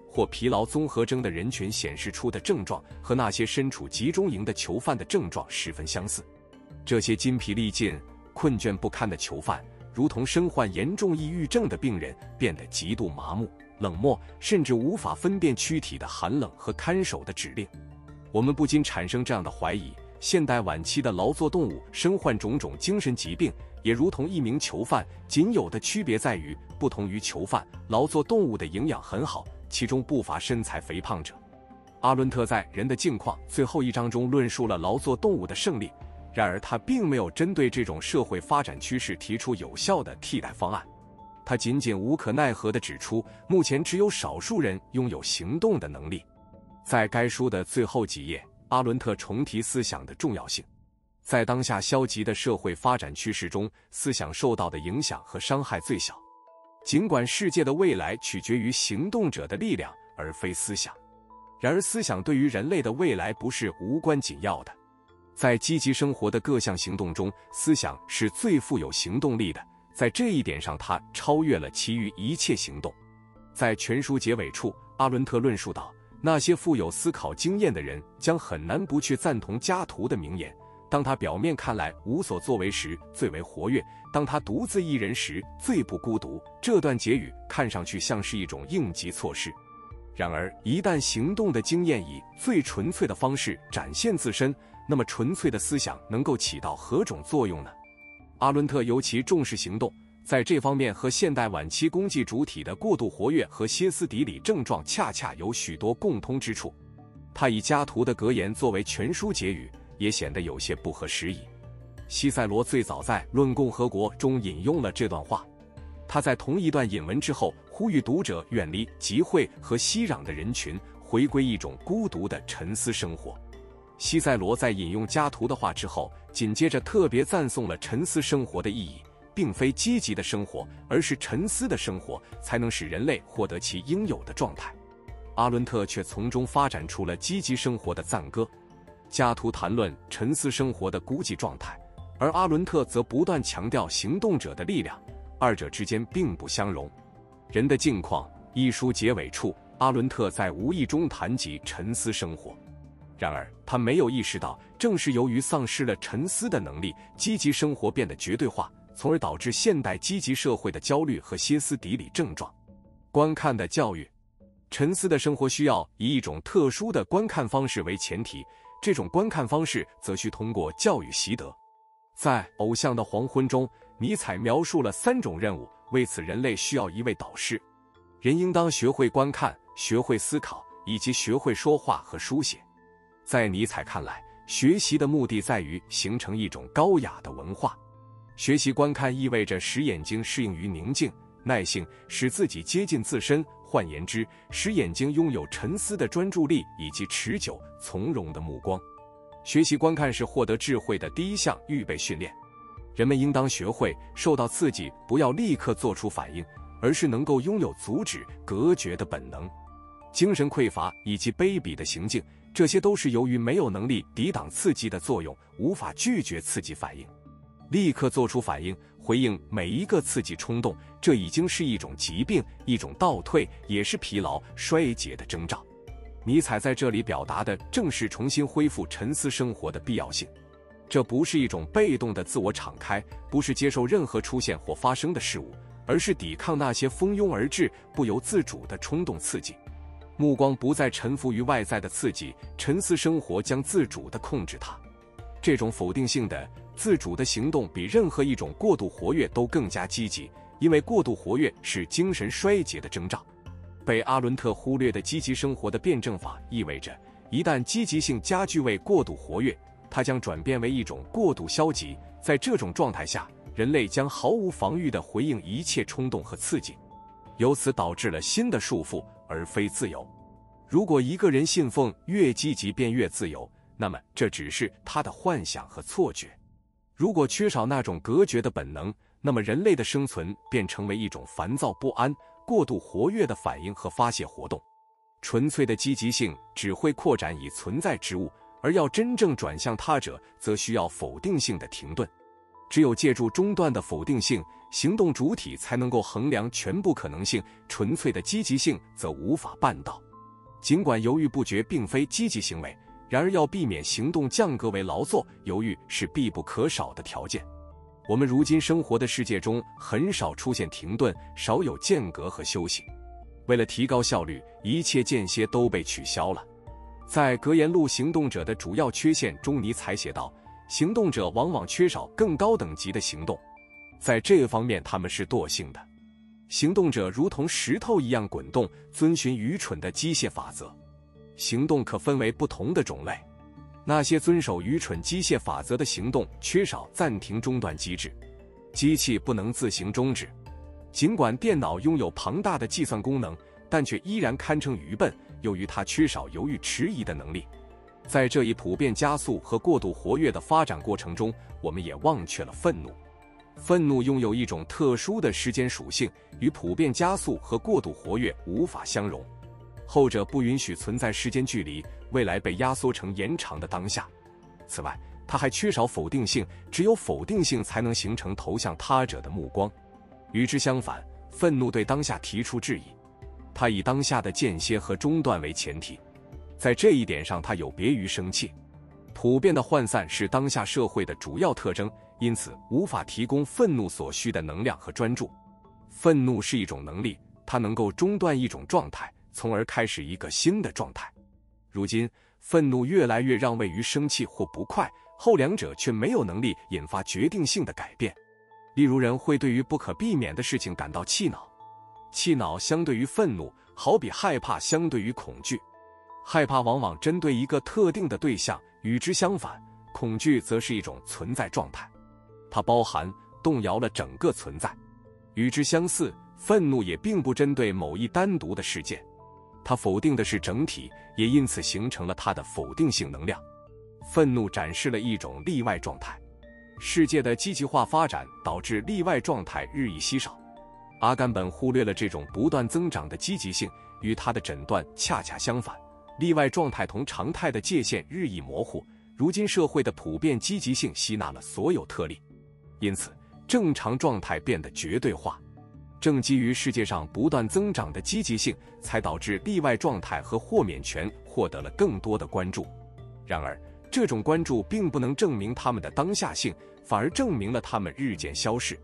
或疲劳综合征的人群显示出的症状和那些身处集中营的囚犯的症状十分相似。这些筋疲力尽、困倦不堪的囚犯，如同身患严重抑郁症的病人，变得极度麻木、冷漠，甚至无法分辨躯体的寒冷和看守的指令。我们不禁产生这样的怀疑：现代晚期的劳作动物身患种种精神疾病，也如同一名囚犯，仅有的区别在于，不同于囚犯，劳作动物的营养很好，其中不乏身材肥胖者。阿伦特在《人的境况》最后一章中论述了劳作动物的胜利，然而他并没有针对这种社会发展趋势提出有效的替代方案，他仅仅无可奈何地指出，目前只有少数人拥有行动的能力。在该书的最后几页，阿伦特重提思想的重要性。在当下消极的社会发展趋势中，思想受到的影响和伤害最小。尽管世界的未来取决于行动者的力量，而非思想，然而思想对于人类的未来不是无关紧要的。在积极生活的各项行动中，思想是最富有行动力的，在这一点上，它超越了其余一切行动。在全书结尾处，阿伦特论述道，那些富有思考经验的人将很难不去赞同加图的名言：当他表面看来无所作为时，最为活跃；当他独自一人时，最不孤独。这段结语看上去像是一种应急措施，然而一旦行动的经验以最纯粹的方式展现自身，那么纯粹的思想能够起到何种作用呢？阿伦特尤其重视行动，在这方面和现代晚期功绩主体的过度活跃和歇斯底里症状恰恰有许多共通之处。他以加图的格言作为全书结语，也显得有些不合时宜。西塞罗最早在《论共和国》中引用了这段话，他在同一段引文之后呼吁读者远离集会和熙攘的人群，回归一种孤独的沉思生活。西塞罗在引用加图的话之后，紧接着特别赞颂了沉思生活的意义，并非积极的生活，而是沉思的生活才能使人类获得其应有的状态。阿伦特却从中发展出了积极生活的赞歌。加图谈论沉思生活的孤寂状态，而阿伦特则不断强调行动者的力量，二者之间并不相容。人的境况一书结尾处，阿伦特在无意中谈及沉思生活，然而他没有意识到，正是由于丧失了沉思的能力，积极生活变得绝对化，从而导致现代积极社会的焦虑和歇斯底里症状。观看的教育，沉思的生活需要以一种特殊的观看方式为前提，这种观看方式则需通过教育习得。在《偶像的黄昏》中，尼采描述了三种任务，为此人类需要一位导师。人应当学会观看，学会思考，以及学会说话和书写。在尼采看来，学习的目的在于形成一种高雅的文化。学习观看意味着使眼睛适应于宁静、耐性，使自己接近自身，换言之，使眼睛拥有沉思的专注力以及持久、从容的目光。学习观看是获得智慧的第一项预备训练。人们应当学会受到刺激不要立刻做出反应，而是能够拥有阻止、隔绝的本能。精神匮乏以及卑鄙的行径，这些都是由于没有能力抵挡刺激的作用，无法拒绝刺激反应。立刻做出反应，回应每一个刺激冲动，这已经是一种疾病，一种倒退，也是疲劳、衰竭的征兆。尼采在这里表达的正是重新恢复沉思生活的必要性。这不是一种被动的自我敞开，不是接受任何出现或发生的事物，而是抵抗那些蜂拥而至、不由自主的冲动刺激。目光不再臣服于外在的刺激，沉思生活将自主地控制它。这种否定性的、自主的行动比任何一种过度活跃都更加积极，因为过度活跃是精神衰竭的征兆。被阿伦特忽略的积极生活的辩证法意味着，一旦积极性加剧为过度活跃，它将转变为一种过度消极。在这种状态下，人类将毫无防御地回应一切冲动和刺激，由此导致了新的束缚，而非自由。如果一个人信奉越积极便越自由，那么这只是他的幻想和错觉。如果缺少那种隔绝的本能，那么人类的生存便成为一种烦躁不安、过度活跃的反应和发泄活动。纯粹的积极性只会扩展已存在之物，而要真正转向他者，则需要否定性的停顿。 只有借助中断的否定性，行动主体才能够衡量全部可能性，纯粹的积极性则无法办到。尽管犹豫不决并非积极行为，然而要避免行动降格为劳作，犹豫是必不可少的条件。我们如今生活的世界中，很少出现停顿，少有间隔和休息。为了提高效率，一切间歇都被取消了。在格言录行动者的主要缺陷中，尼采写道，行动者往往缺少更高等级的行动，在这方面他们是惰性的。行动者如同石头一样滚动，遵循愚蠢的机械法则。行动可分为不同的种类，那些遵守愚蠢机械法则的行动缺少暂停中断机制，机器不能自行终止。尽管电脑拥有庞大的计算功能，但却依然堪称愚笨，由于它缺少犹豫迟疑的能力。在这一普遍加速和过度活跃的发展过程中，我们也忘却了愤怒。愤怒拥有一种特殊的时间属性，与普遍加速和过度活跃无法相容。后者不允许存在时间距离，未来被压缩成延长的当下。此外，它还缺少否定性，只有否定性才能形成投向他者的目光。与之相反，愤怒对当下提出质疑，它以当下的间歇和中断为前提。在这一点上，它有别于生气。普遍的涣散是当下社会的主要特征，因此无法提供愤怒所需的能量和专注。愤怒是一种能力，它能够中断一种状态，从而开始一个新的状态。如今，愤怒越来越让位于生气或不快，后两者却没有能力引发决定性的改变。例如，人会对于不可避免的事情感到气恼。气恼相对于愤怒，好比害怕相对于恐惧。害怕往往针对一个特定的对象，与之相反，恐惧则是一种存在状态，它包含动摇了整个存在。与之相似，愤怒也并不针对某一单独的事件，它否定的是整体，也因此形成了它的否定性能量。愤怒展示了一种例外状态。世界的积极化发展导致例外状态日益稀少。阿甘本忽略了这种不断增长的积极性，与他的诊断恰恰相反。例外状态同常态的界限日益模糊，如今社会的普遍积极性吸纳了所有特例，因此正常状态变得绝对化。正基于世界上不断增长的积极性，才导致例外状态和豁免权获得了更多的关注。然而，这种关注并不能证明它们的当下性，反而证明了它们日渐消逝。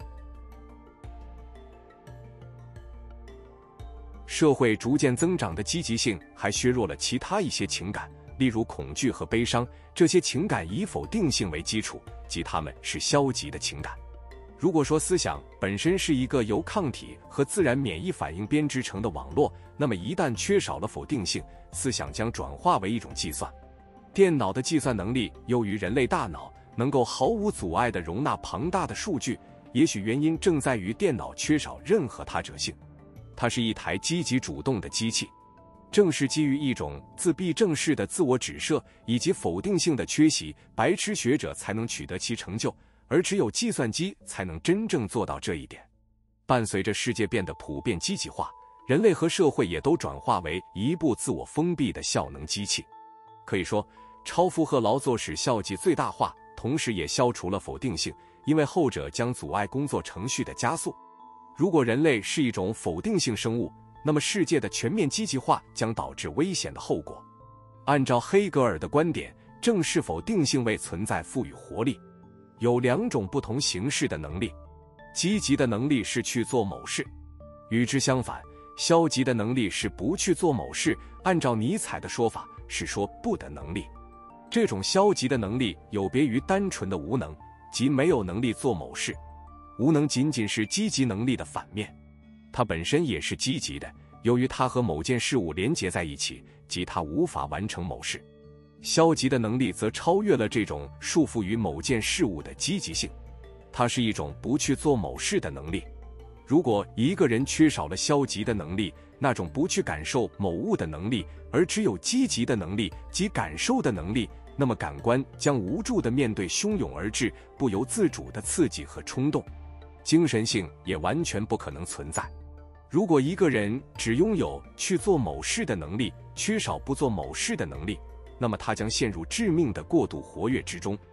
社会逐渐增长的积极性还削弱了其他一些情感，例如恐惧和悲伤，这些情感以否定性为基础，即它们是消极的情感。如果说思想本身是一个由抗体和自然免疫反应编织成的网络，那么一旦缺少了否定性，思想将转化为一种计算。电脑的计算能力优于人类大脑，能够毫无阻碍地容纳庞大的数据，也许原因正在于电脑缺少任何他者性。它是一台积极主动的机器，正是基于一种自闭症式的自我指涉以及否定性的缺席，白痴学者才能取得其成就，而只有计算机才能真正做到这一点。伴随着世界变得普遍积极化，人类和社会也都转化为一部自我封闭的效能机器。可以说，超负荷劳作使效绩最大化，同时也消除了否定性，因为后者将阻碍工作程序的加速。如果人类是一种否定性生物，那么世界的全面积极化将导致危险的后果。按照黑格尔的观点，正是否定性为存在赋予活力。有两种不同形式的能力，积极的能力是去做某事，与之相反，消极的能力是不去做某事，按照尼采的说法，是说不的能力。这种消极的能力有别于单纯的无能，即没有能力做某事。无能仅仅是积极能力的反面，它本身也是积极的，由于它和某件事物连结在一起，即它无法完成某事。消极的能力则超越了这种束缚于某件事物的积极性，它是一种不去做某事的能力。如果一个人缺少了消极的能力，那种不去感受某物的能力，而只有积极的能力及感受的能力，那么感官将无助地面对汹涌而至、不由自主的刺激和冲动，精神性也完全不可能存在。如果一个人只拥有去做某事的能力，缺少不做某事的能力，那么他将陷入致命的过度活跃之中。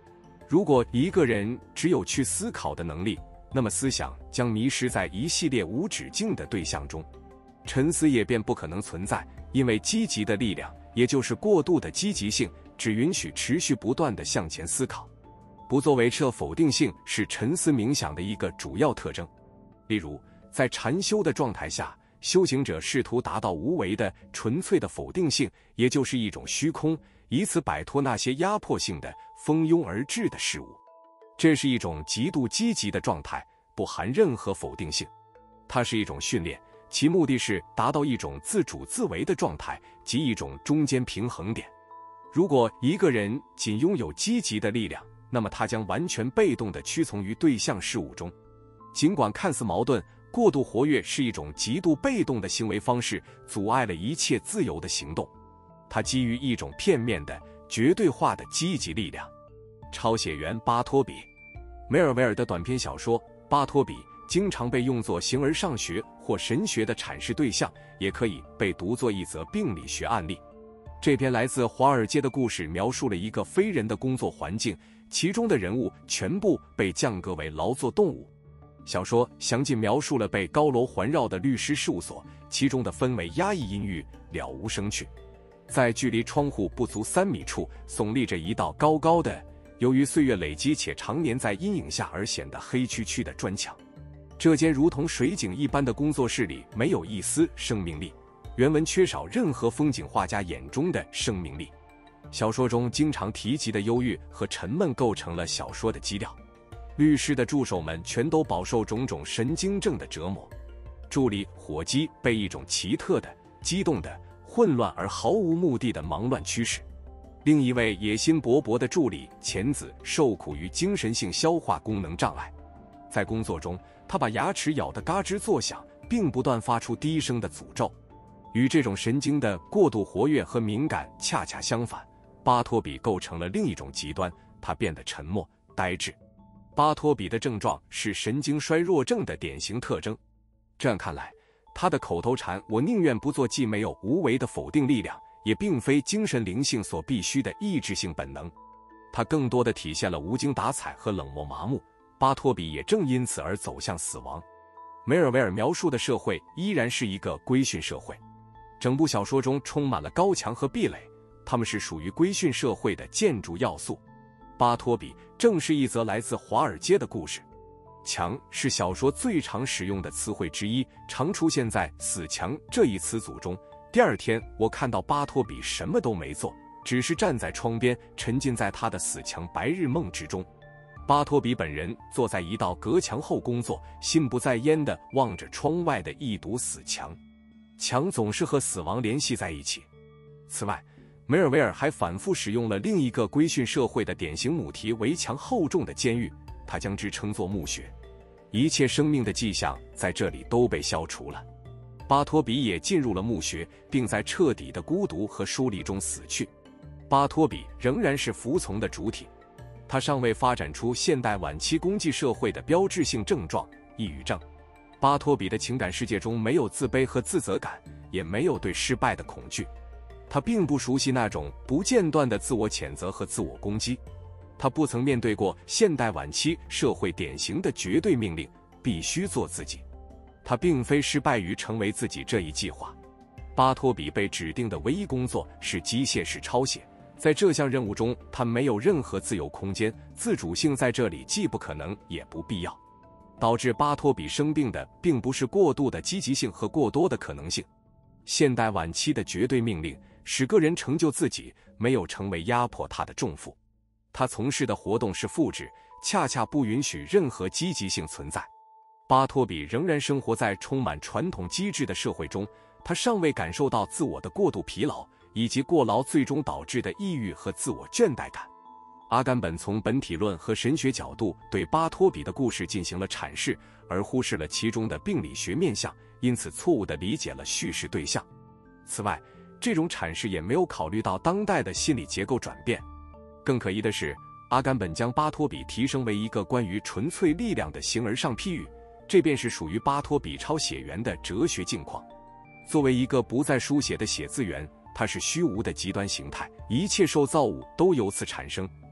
如果一个人只有去思考的能力，那么思想将迷失在一系列无止境的对象中，沉思也便不可能存在，因为积极的力量，也就是过度的积极性，只允许持续不断地向前思考。不作为彻否定性是沉思冥想的一个主要特征。例如，在禅修的状态下，修行者试图达到无为的、纯粹的否定性，也就是一种虚空，以此摆脱那些压迫性的、蜂拥而至的事物。这是一种极度积极的状态，不含任何否定性。它是一种训练，其目的是达到一种自主自为的状态，即一种中间平衡点。如果一个人仅拥有积极的力量，那么他将完全被动地屈从于对象事物中。尽管看似矛盾，过度活跃是一种极度被动的行为方式，阻碍了一切自由的行动。它基于一种片面的、绝对化的积极力量。抄写员巴托比。梅尔维尔的短篇小说《巴托比》经常被用作形而上学或神学的阐释对象，也可以被读作一则病理学案例。这篇来自华尔街的故事描述了一个非人的工作环境，其中的人物全部被降格为劳作动物。小说详尽描述了被高楼环绕的律师事务所，其中的氛围压抑阴郁，了无生趣。在距离窗户不足三米处，耸立着一道高高的、由于岁月累积且常年在阴影下而显得黑黢黢的砖墙。这间如同水井一般的工作室里没有一丝生命力，原文缺少任何风景画家眼中的生命力。小说中经常提及的忧郁和沉闷构成了小说的基调。律师的助手们全都饱受种种神经症的折磨。助理火鸡被一种奇特的、激动的、混乱而毫无目的的忙乱驱使。另一位野心勃勃的助理钱子受苦于精神性消化功能障碍。在工作中，他把牙齿咬得嘎吱作响，并不断发出低声的诅咒。与这种神经的过度活跃和敏感恰恰相反，巴托比构成了另一种极端，他变得沉默、呆滞。巴托比的症状是神经衰弱症的典型特征。这样看来，他的口头禅“我宁愿不做”既没有无为的否定力量，也并非精神灵性所必须的意志性本能。它更多地体现了无精打采和冷漠麻木。巴托比也正因此而走向死亡。梅尔维尔描述的社会依然是一个规训社会。整部小说中充满了高墙和壁垒，它们是属于规训社会的建筑要素。巴托比正是一则来自华尔街的故事。墙是小说最常使用的词汇之一，常出现在死墙这一词组中。第二天，我看到巴托比什么都没做，只是站在窗边，沉浸在他的死墙白日梦之中。巴托比本人坐在一道隔墙后工作，心不在焉地望着窗外的一堵死墙。墙总是和死亡联系在一起。此外，梅尔维尔还反复使用了另一个规训社会的典型母题——围墙厚重的监狱，他将之称作墓穴。一切生命的迹象在这里都被消除了。巴托比也进入了墓穴，并在彻底的孤独和疏离中死去。巴托比仍然是服从的主体，他尚未发展出现代晚期功绩社会的标志性症状——抑郁症。巴托比的情感世界中没有自卑和自责感，也没有对失败的恐惧。他并不熟悉那种不间断的自我谴责和自我攻击。他不曾面对过现代晚期社会典型的绝对命令：必须做自己。他并非失败于成为自己这一计划。巴托比被指定的唯一工作是机械式抄写，在这项任务中，他没有任何自由空间，自主性在这里既不可能也不必要。导致巴托比生病的并不是过度的积极性和过多的可能性。现代晚期的绝对命令使个人成就自己，没有成为压迫他的重负。他从事的活动是复制，恰恰不允许任何积极性存在。巴托比仍然生活在充满传统机制的社会中，他尚未感受到自我的过度疲劳，以及过劳最终导致的抑郁和自我倦怠感。阿甘本从本体论和神学角度对巴托比的故事进行了阐释，而忽视了其中的病理学面向，因此错误地理解了叙事对象。此外，这种阐释也没有考虑到当代的心理结构转变。更可疑的是，阿甘本将巴托比提升为一个关于纯粹力量的形而上譬喻，这便是属于巴托比抄写员的哲学境况。作为一个不再书写的写字员，它是虚无的极端形态，一切受造物都由此产生。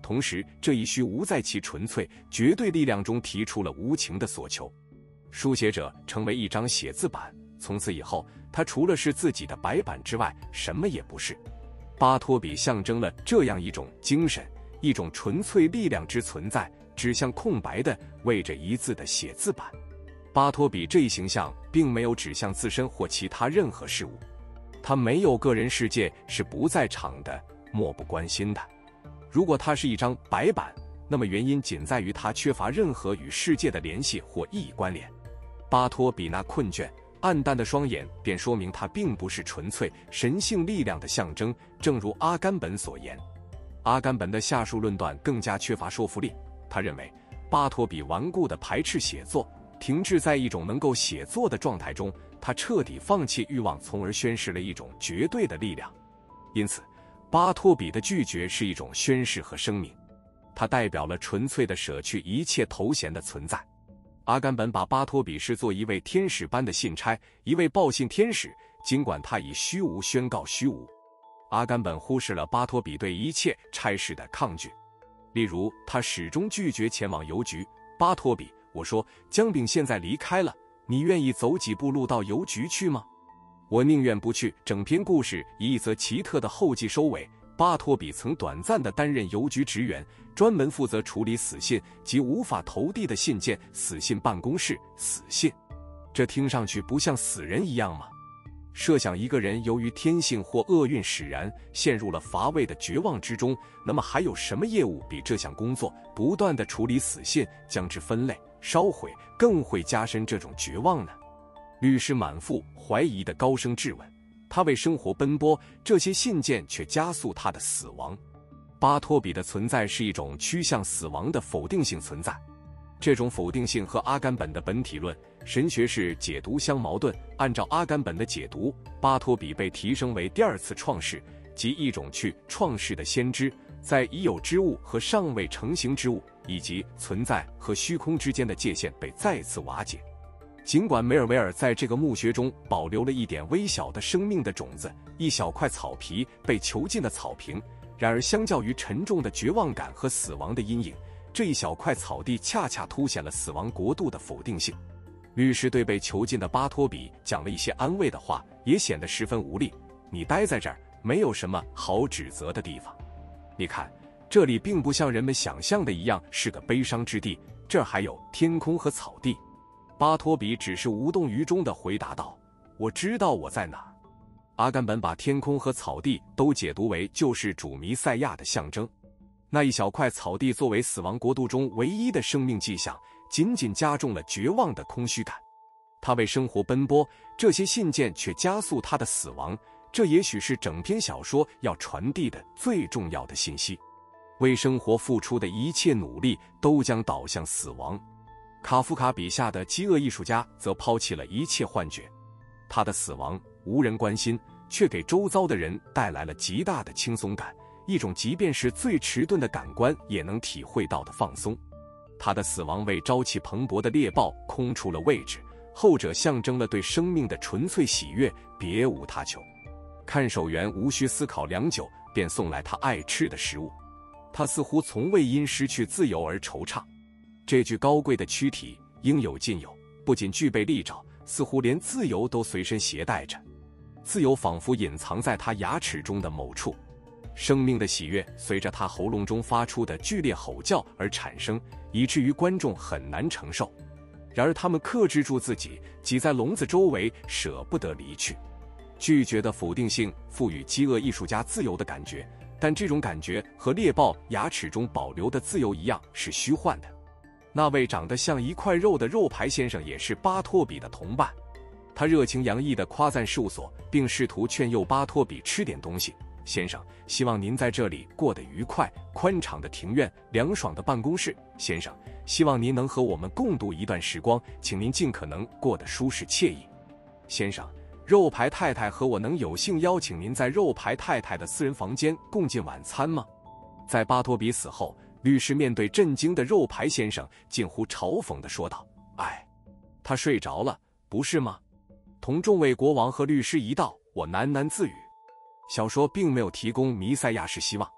同时这一虚无在其纯粹绝对力量中提出了无情的所求。书写者成为一张写字板，从此以后他除了是自己的白板之外什么也不是。巴托比象征了这样一种精神，一种纯粹力量之存在，指向空白的为着一字的写字板。巴托比这一形象并没有指向自身或其他任何事物，他没有个人世界，是不在场的，漠不关心的。如果他是一张白板，那么原因仅在于他缺乏任何与世界的联系或意义关联。巴托比那困倦暗淡的双眼便说明他并不是纯粹神性力量的象征，正如阿甘本所言。阿甘本的下述论断更加缺乏说服力，他认为巴托比顽固地排斥写作，停滞在一种能够写作的状态中，他彻底放弃欲望，从而宣示了一种绝对的力量。因此巴托比的拒绝是一种宣誓和声明，它代表了纯粹的舍去一切头衔的存在。阿甘本把巴托比视作一位天使般的信差，一位报信天使，尽管他以虚无宣告虚无。阿甘本忽视了巴托比对一切差事的抗拒，例如他始终拒绝前往邮局。巴托比，我说姜饼现在离开了，你愿意走几步路到邮局去吗？我宁愿不去。整篇故事以一则奇特的后记收尾。巴托比曾短暂地担任邮局职员，专门负责处理死信及无法投递的信件。死信办公室，死信，这听上去不像死人一样吗？设想一个人由于天性或厄运使然，陷入了乏味的绝望之中，那么还有什么业务比这项工作，不断地处理死信，将之分类、烧毁，更会加深这种绝望呢？律师满腹怀疑地高声质问。他为生活奔波，这些信件却加速他的死亡。巴托比的存在是一种趋向死亡的否定性存在，这种否定性和阿甘本的本体论神学式解读相矛盾。按照阿甘本的解读，巴托比被提升为第二次创世，即一种去创世的先知，在已有之物和尚未成形之物以及存在和虚空之间的界限被再次瓦解。尽管梅尔维尔在这个墓穴中保留了一点微小的生命的种子，一小块草皮被囚禁的草坪，然而相较于沉重的绝望感和死亡的阴影，这一小块草地恰恰凸显了死亡国度的否定性。律师对被囚禁的巴托比讲了一些安慰的话，也显得十分无力。你待在这儿，没有什么好指责的地方。你看，这里并不像人们想象的一样是个悲伤之地，这儿还有天空和草地。巴托比只是无动于衷地回答道：我知道我在哪儿。阿甘本把天空和草地都解读为救世主弥赛亚的象征。那一小块草地作为死亡国度中唯一的生命迹象，仅仅加重了绝望的空虚感。他为生活奔波，这些信件却加速他的死亡。这也许是整篇小说要传递的最重要的信息。为生活付出的一切努力都将导向死亡。卡夫卡笔下的饥饿艺术家则抛弃了一切幻觉，他的死亡无人关心，却给周遭的人带来了极大的轻松感，一种即便是最迟钝的感官也能体会到的放松。他的死亡为朝气蓬勃的猎豹空出了位置，后者象征了对生命的纯粹喜悦，别无他求。看守员无需思考良久，便送来他爱吃的食物。他似乎从未因失去自由而惆怅。这具高贵的躯体应有尽有，不仅具备利爪，似乎连自由都随身携带着。自由仿佛隐藏在他牙齿中的某处。生命的喜悦随着他喉咙中发出的剧烈吼叫而产生，以至于观众很难承受。然而他们克制住自己，挤在笼子周围，舍不得离去。拒绝的否定性赋予饥饿艺术家自由的感觉，但这种感觉和猎豹牙齿中保留的自由一样是虚幻的。那位长得像一块肉的肉排先生也是巴托比的同伴，他热情洋溢地夸赞事务所，并试图劝诱巴托比吃点东西。先生，希望您在这里过得愉快，宽敞的庭院，凉爽的办公室。先生，希望您能和我们共度一段时光，请您尽可能过得舒适惬意。先生，肉排太太和我能有幸邀请您在肉排太太的私人房间共进晚餐吗？在巴托比死后，律师面对震惊的肉排先生，近乎嘲讽地说道：哎，他睡着了，不是吗？同众位国王和律师一道，我喃喃自语。小说并没有提供弥赛亚式希望，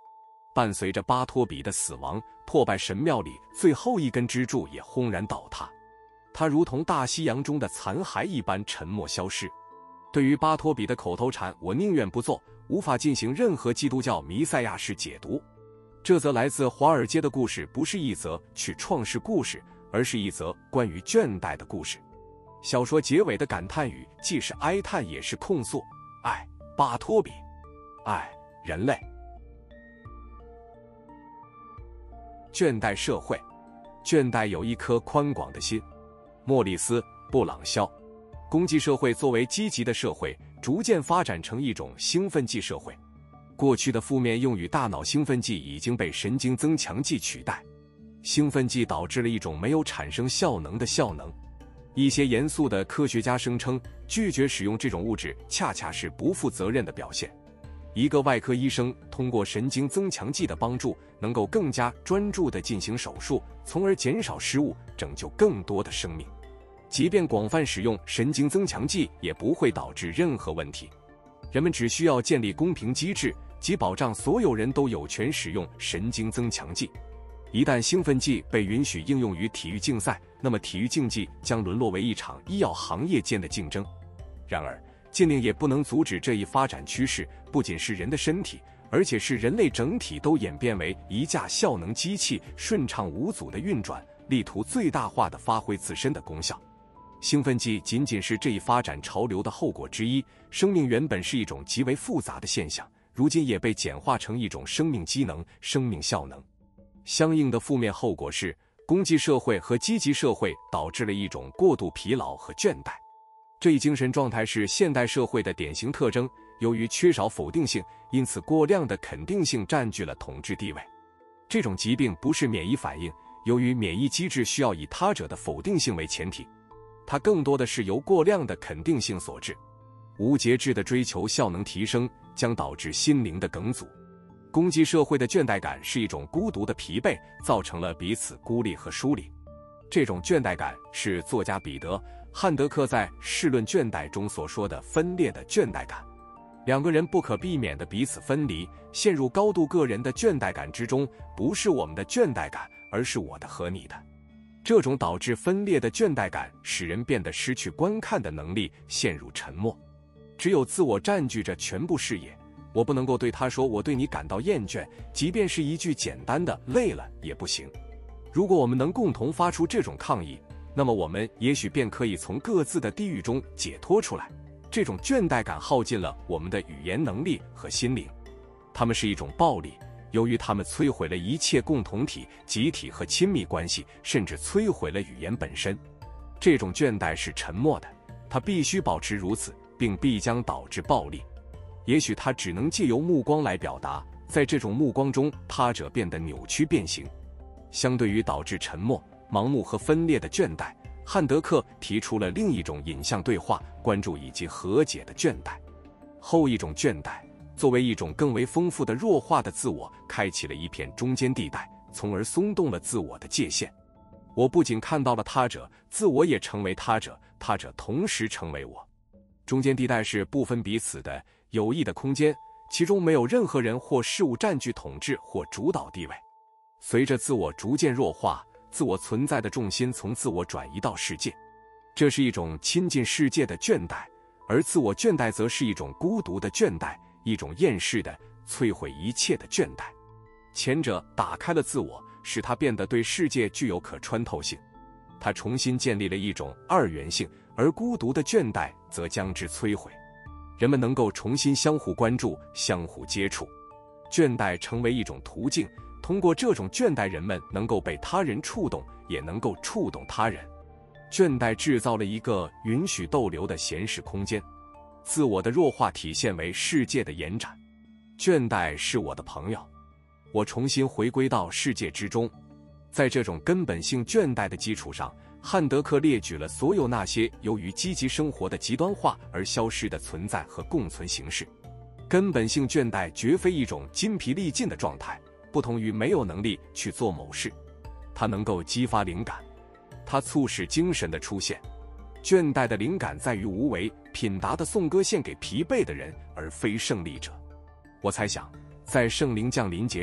伴随着巴托比的死亡，破败神庙里最后一根支柱也轰然倒塌，它如同大西洋中的残骸一般沉没消失。对于巴托比的口头禅我宁愿不做，无法进行任何基督教弥赛亚式解读。这则来自华尔街的故事不是一则去创世故事，而是一则关于倦怠的故事。小说结尾的感叹语既是哀叹也是控诉：爱巴托比，爱人类。倦怠社会，倦怠有一颗宽广的心。莫里斯·布朗肖。功绩社会作为积极的社会，逐渐发展成一种兴奋剂社会。过去的负面用语大脑兴奋剂已经被神经增强剂取代。兴奋剂导致了一种没有产生效能的效能。一些严肃的科学家声称，拒绝使用这种物质恰恰是不负责任的表现。一个外科医生通过神经增强剂的帮助，能够更加专注地进行手术，从而减少失误，拯救更多的生命。即便广泛使用神经增强剂，也不会导致任何问题。人们只需要建立公平机制，即保障所有人都有权使用神经增强剂。一旦兴奋剂被允许应用于体育竞赛，那么体育竞技将沦落为一场医药行业间的竞争。然而，禁令也不能阻止这一发展趋势，不仅是人的身体，而且是人类整体都演变为一架效能机器，顺畅无阻的运转，力图最大化地发挥自身的功效。兴奋剂仅仅是这一发展潮流的后果之一。生命原本是一种极为复杂的现象，如今也被简化成一种生命机能、生命效能。相应的负面后果是，功绩社会和积极社会导致了一种过度疲劳和倦怠。这一精神状态是现代社会的典型特征。由于缺少否定性，因此过量的肯定性占据了统治地位。这种疾病不是免疫反应，由于免疫机制需要以他者的否定性为前提，它更多的是由过量的肯定性所致。无节制的追求效能提升，将导致心灵的梗阻。功绩社会的倦怠感是一种孤独的疲惫，造成了彼此孤立和疏离。这种倦怠感是作家彼得·汉德克在《试论倦怠》中所说的分裂的倦怠感。两个人不可避免地彼此分离，陷入高度个人的倦怠感之中，不是我们的倦怠感，而是我的和你的。这种导致分裂的倦怠感使人变得失去观看的能力，陷入沉默。只有自我占据着全部视野。我不能够对他说我对你感到厌倦，即便是一句简单的累了也不行。如果我们能共同发出这种抗议，那么我们也许便可以从各自的地狱中解脱出来。这种倦怠感耗尽了我们的语言能力和心灵，它们是一种暴力，由于它们摧毁了一切共同体、集体和亲密关系，甚至摧毁了语言本身。这种倦怠是沉默的，它必须保持如此，并必将导致暴力。也许它只能借由目光来表达，在这种目光中，他者变得扭曲变形。相对于导致沉默、盲目和分裂的倦怠，汉德克提出了另一种引向对话、关注以及和解的倦怠。后一种倦怠作为一种更为丰富的弱化的自我，开启了一片中间地带，从而松动了自我的界限。我不仅看到了他者，自我也成为他者，他者同时成为我。中间地带是不分彼此的有益的空间，其中没有任何人或事物占据统治或主导地位。随着自我逐渐弱化，自我存在的重心从自我转移到世界，这是一种亲近世界的倦怠，而自我倦怠则是一种孤独的倦怠，一种厌世的、摧毁一切的倦怠。前者打开了自我，使它变得对世界具有可穿透性，它重新建立了一种二元性，而孤独的倦怠则将之摧毁。人们能够重新相互关注、相互接触，倦怠成为一种途径。通过这种倦怠，人们能够被他人触动，也能够触动他人。倦怠制造了一个允许逗留的闲适空间。自我的弱化体现为世界的延展。倦怠是我的朋友，我重新回归到世界之中。在这种根本性倦怠的基础上，汉德克列举了所有那些由于积极生活的极端化而消失的存在和共存形式。根本性倦怠绝非一种筋疲力尽的状态，不同于没有能力去做某事，它能够激发灵感，它促使精神的出现。倦怠的灵感在于无为，品达的颂歌献给疲惫的人，而非胜利者。我猜想，在圣灵降临节上，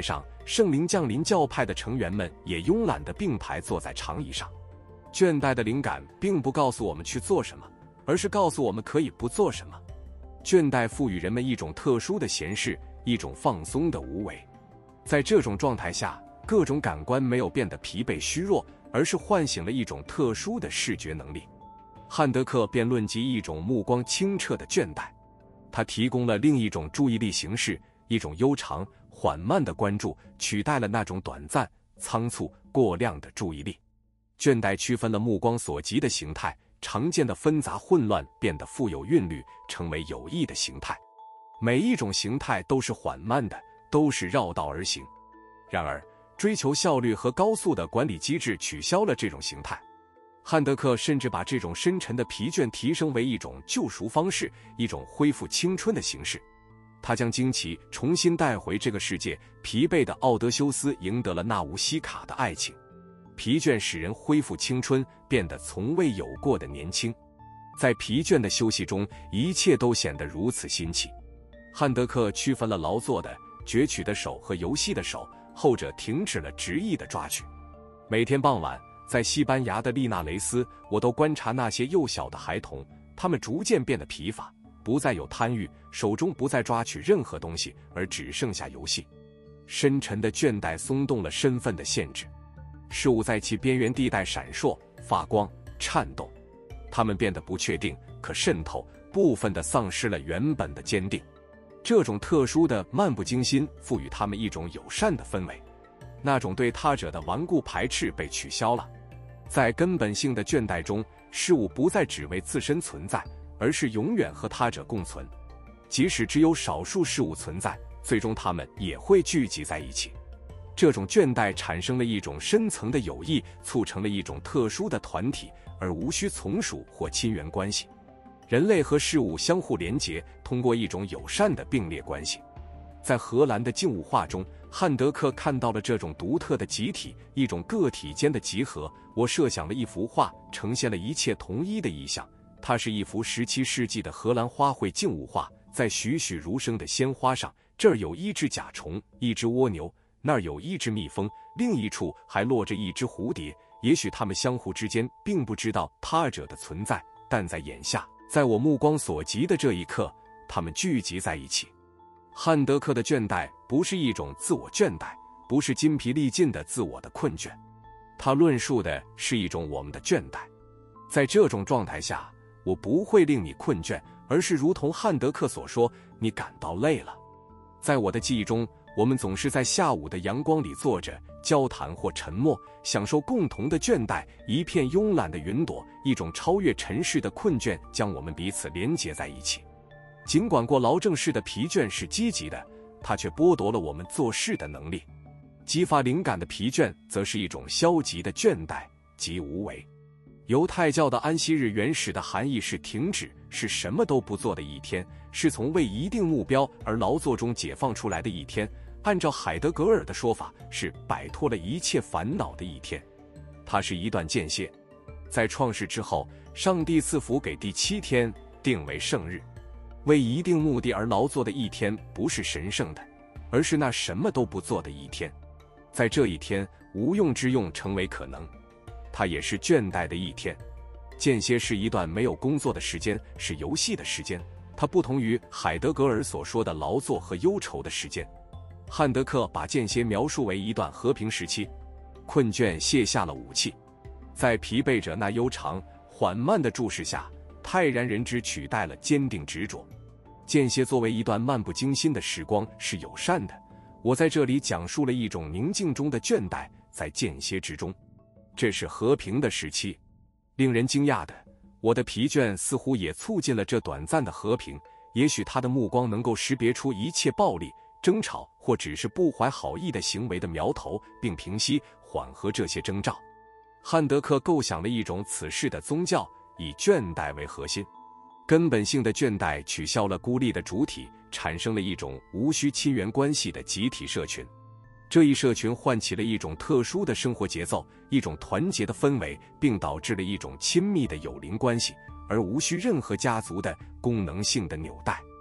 圣灵降临教派的成员们也慵懒地并排坐在长椅上。倦怠的灵感并不告诉我们去做什么，而是告诉我们可以不做什么。倦怠赋予人们一种特殊的闲适，一种放松的无为。在这种状态下，各种感官没有变得疲惫虚弱，而是唤醒了一种特殊的视觉能力。汉德克便论及一种目光清澈的倦怠，他提供了另一种注意力形式，一种悠长缓慢的关注，取代了那种短暂仓促过量的注意力。倦怠区分了目光所及的形态，常见的纷杂混乱变得富有韵律，成为有益的形态。每一种形态都是缓慢的，都是绕道而行。然而，追求效率和高速的管理机制取消了这种形态。汉德克甚至把这种深沉的疲倦提升为一种救赎方式，一种恢复青春的形式。他将惊奇重新带回这个世界，疲惫的奥德修斯赢得了纳乌西卡的爱情。疲倦使人恢复青春，变得从未有过的年轻。在疲倦的休息中，一切都显得如此新奇。汉德克区分了劳作的、攫取的手和游戏的手，后者停止了执意的抓取。每天傍晚，在西班牙的利纳雷斯，我都观察那些幼小的孩童，他们逐渐变得疲乏，不再有贪欲，手中不再抓取任何东西，而只剩下游戏。深沉的倦怠松动了身份的限制，事物在其边缘地带闪烁、发光、颤动，它们变得不确定、可渗透，部分地丧失了原本的坚定。这种特殊的漫不经心赋予他们一种友善的氛围，那种对他者的顽固排斥被取消了。在根本性的倦怠中，事物不再只为自身存在，而是永远和他者共存。即使只有少数事物存在，最终它们也会聚集在一起。这种倦怠产生了一种深层的友谊，促成了一种特殊的团体，而无需从属或亲缘关系。人类和事物相互连结，通过一种友善的并列关系。在荷兰的静物画中，汉德克看到了这种独特的集体，一种个体间的集合。我设想了一幅画，呈现了一切同一的意象。它是一幅十七世纪的荷兰花卉静物画，在栩栩如生的鲜花上，这儿有一只甲虫，一只蜗牛，那儿有一只蜜蜂，另一处还落着一只蝴蝶。也许它们相互之间并不知道他者的存在，但在眼下，在我目光所及的这一刻，它们聚集在一起。汉德克的倦怠不是一种自我倦怠，不是筋疲力尽的自我的困倦，他论述的是一种我们的倦怠。在这种状态下，我不会令你困倦，而是如同汉德克所说，你感到累了。在我的记忆中，我们总是在下午的阳光里坐着，交谈或沉默，享受共同的倦怠，一片慵懒的云朵，一种超越尘世的困倦将我们彼此连结在一起。尽管过劳症式的疲倦是积极的，它却剥夺了我们做事的能力。激发灵感的疲倦则是一种消极的倦怠及无为。犹太教的安息日原始的含义是停止，是什么都不做的一天，是从为一定目标而劳作中解放出来的一天。按照海德格尔的说法，是摆脱了一切烦恼的一天。它是一段间歇。在创世之后，上帝赐福给第七天，定为圣日。为一定目的而劳作的一天不是神圣的，而是那什么都不做的一天。在这一天，无用之用成为可能。它也是倦怠的一天。间歇是一段没有工作的时间，是游戏的时间。它不同于海德格尔所说的劳作和忧愁的时间。汉德克把间歇描述为一段和平时期，困倦卸下了武器，在疲惫者那悠长缓慢的注视下，泰然人之取代了坚定执着。间歇作为一段漫不经心的时光是友善的。我在这里讲述了一种宁静中的倦怠，在间歇之中，这是和平的时期。令人惊讶的，我的疲倦似乎也促进了这短暂的和平。也许他的目光能够识别出一切暴力、争吵或只是不怀好意的行为的苗头，并平息、缓和这些征兆。汉德克构想了一种此世的宗教，以倦怠为核心。根本性的倦怠取消了孤立的主体，产生了一种无需亲缘关系的集体社群。这一社群唤起了一种特殊的生活节奏，一种团结的氛围，并导致了一种亲密的友邻关系，而无需任何家族的功能性的纽带。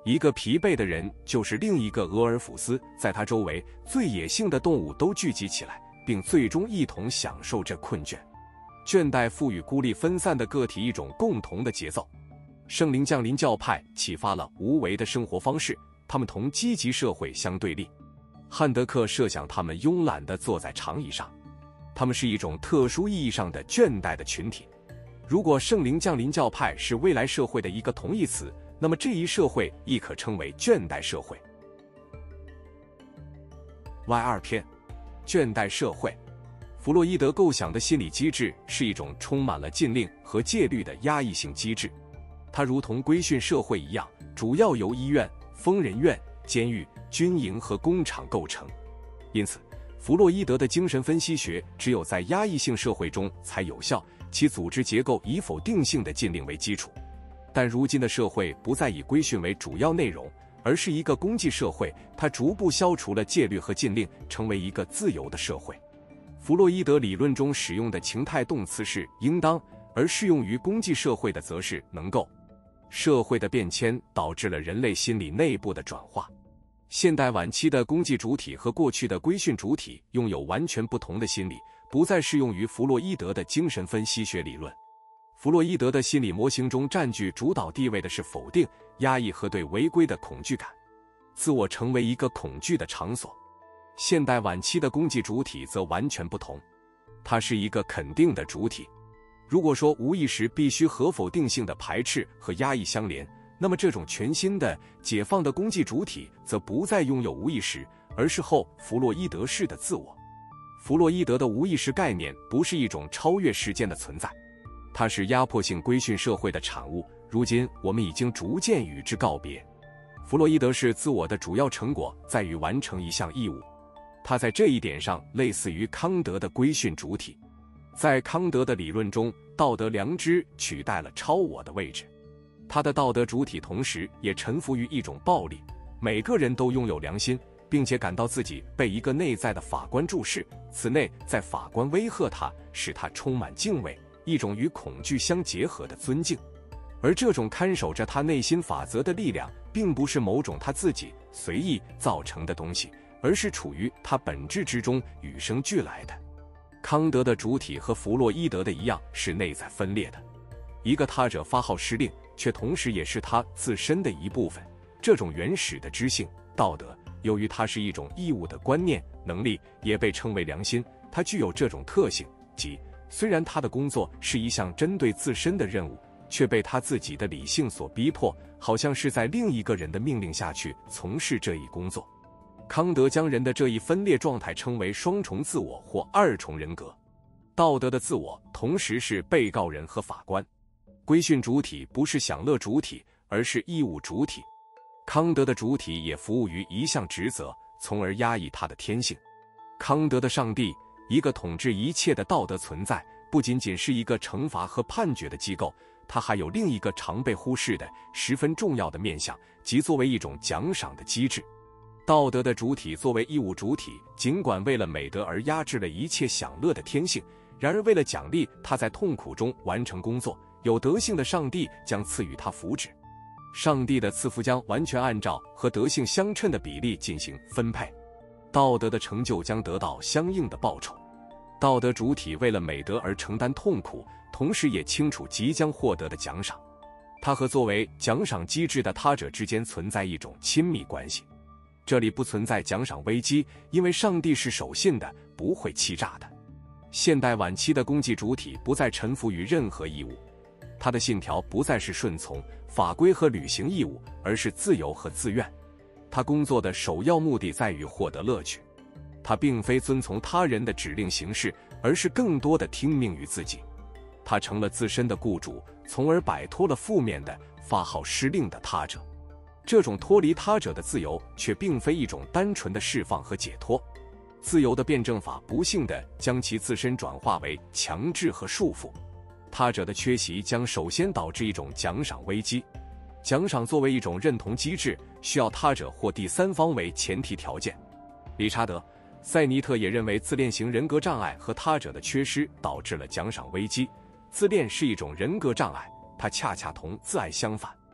一个疲惫的人就是另一个俄尔甫斯，在他周围最野性的动物都聚集起来，并最终一同享受这困倦。倦怠赋予孤立分散的个体一种共同的节奏。圣灵降临教派启发了无为的生活方式，他们同积极社会相对立。汉德克设想他们慵懒地坐在长椅上，他们是一种特殊意义上的倦怠的群体。如果圣灵降临教派是未来社会的一个同义词，那么这一社会亦可称为倦怠社会。Y 二篇，倦怠社会。弗洛伊德构想的心理机制是一种充满了禁令和戒律的压抑性机制，它如同规训社会一样，主要由医院、疯人院、监狱、军营和工厂构成。因此，弗洛伊德的精神分析学只有在压抑性社会中才有效，其组织结构以否定性的禁令为基础。但如今的社会不再以规训为主要内容，而是一个公济社会，它逐步消除了戒律和禁令，成为一个自由的社会。弗洛伊德理论中使用的情态动词是应当，而适用于公济社会的则是能够。社会的变迁导致了人类心理内部的转化。现代晚期的公济主体和过去的规训主体拥有完全不同的心理，不再适用于弗洛伊德的精神分析学理论。弗洛伊德的心理模型中占据主导地位的是否定、压抑和对违规的恐惧感，自我成为一个恐惧的场所。现代晚期的公济主体则完全不同，它是一个肯定的主体。如果说无意识必须和否定性的排斥和压抑相连，那么这种全新的解放的公济主体则不再拥有无意识，而是后弗洛伊德式的自我。弗洛伊德的无意识概念不是一种超越时间的存在，它是压迫性规训社会的产物，如今我们已经逐渐与之告别。弗洛伊德式自我的主要成果在于完成一项义务，他在这一点上类似于康德的规训主体。在康德的理论中，道德良知取代了超我的位置，他的道德主体同时也臣服于一种暴力。每个人都拥有良心，并且感到自己被一个内在的法官注视，此内在法官威吓他，使他充满敬畏，一种与恐惧相结合的尊敬。而这种看守着他内心法则的力量，并不是某种他自己随意造成的东西，而是处于他本质之中与生俱来的。康德的主体和弗洛伊德的一样是内在分裂的，一个他者发号施令，却同时也是他自身的一部分。这种原始的知性道德，由于它是一种义务的观念能力，也被称为良心。它具有这种特性，即虽然他的工作是一项针对自身的任务，却被他自己的理性所逼迫，好像是在另一个人的命令下去从事这一工作。康德将人的这一分裂状态称为双重自我或二重人格。道德的自我同时是被告人和法官。规训主体不是享乐主体，而是义务主体。康德的主体也服务于一项职责，从而压抑他的天性。康德的上帝，一个统治一切的道德存在，不仅仅是一个惩罚和判决的机构，它还有另一个常被忽视的十分重要的面向，即作为一种奖赏的机制。道德的主体作为义务主体，尽管为了美德而压制了一切享乐的天性，然而为了奖励他在痛苦中完成工作，有德性的上帝将赐予他福祉。上帝的赐福将完全按照和德性相称的比例进行分配，道德的成就将得到相应的报酬。道德主体为了美德而承担痛苦，同时也清楚即将获得的奖赏。他和作为奖赏机制的他者之间存在一种亲密关系。这里不存在奖赏危机，因为上帝是守信的，不会欺诈的。现代晚期的公济主体不再臣服于任何义务，他的信条不再是顺从法规和履行义务，而是自由和自愿。他工作的首要目的在于获得乐趣，他并非遵从他人的指令行事，而是更多的听命于自己。他成了自身的雇主，从而摆脱了负面的发号施令的他者。这种脱离他者的自由却并非一种单纯的释放和解脱。自由的辩证法不幸地将其自身转化为强制和束缚。他者的缺席将首先导致一种奖赏危机。奖赏作为一种认同机制，需要他者或第三方为前提条件。理查德·塞尼特也认为自恋型人格障碍和他者的缺失导致了奖赏危机。自恋是一种人格障碍，它恰恰同自爱相反。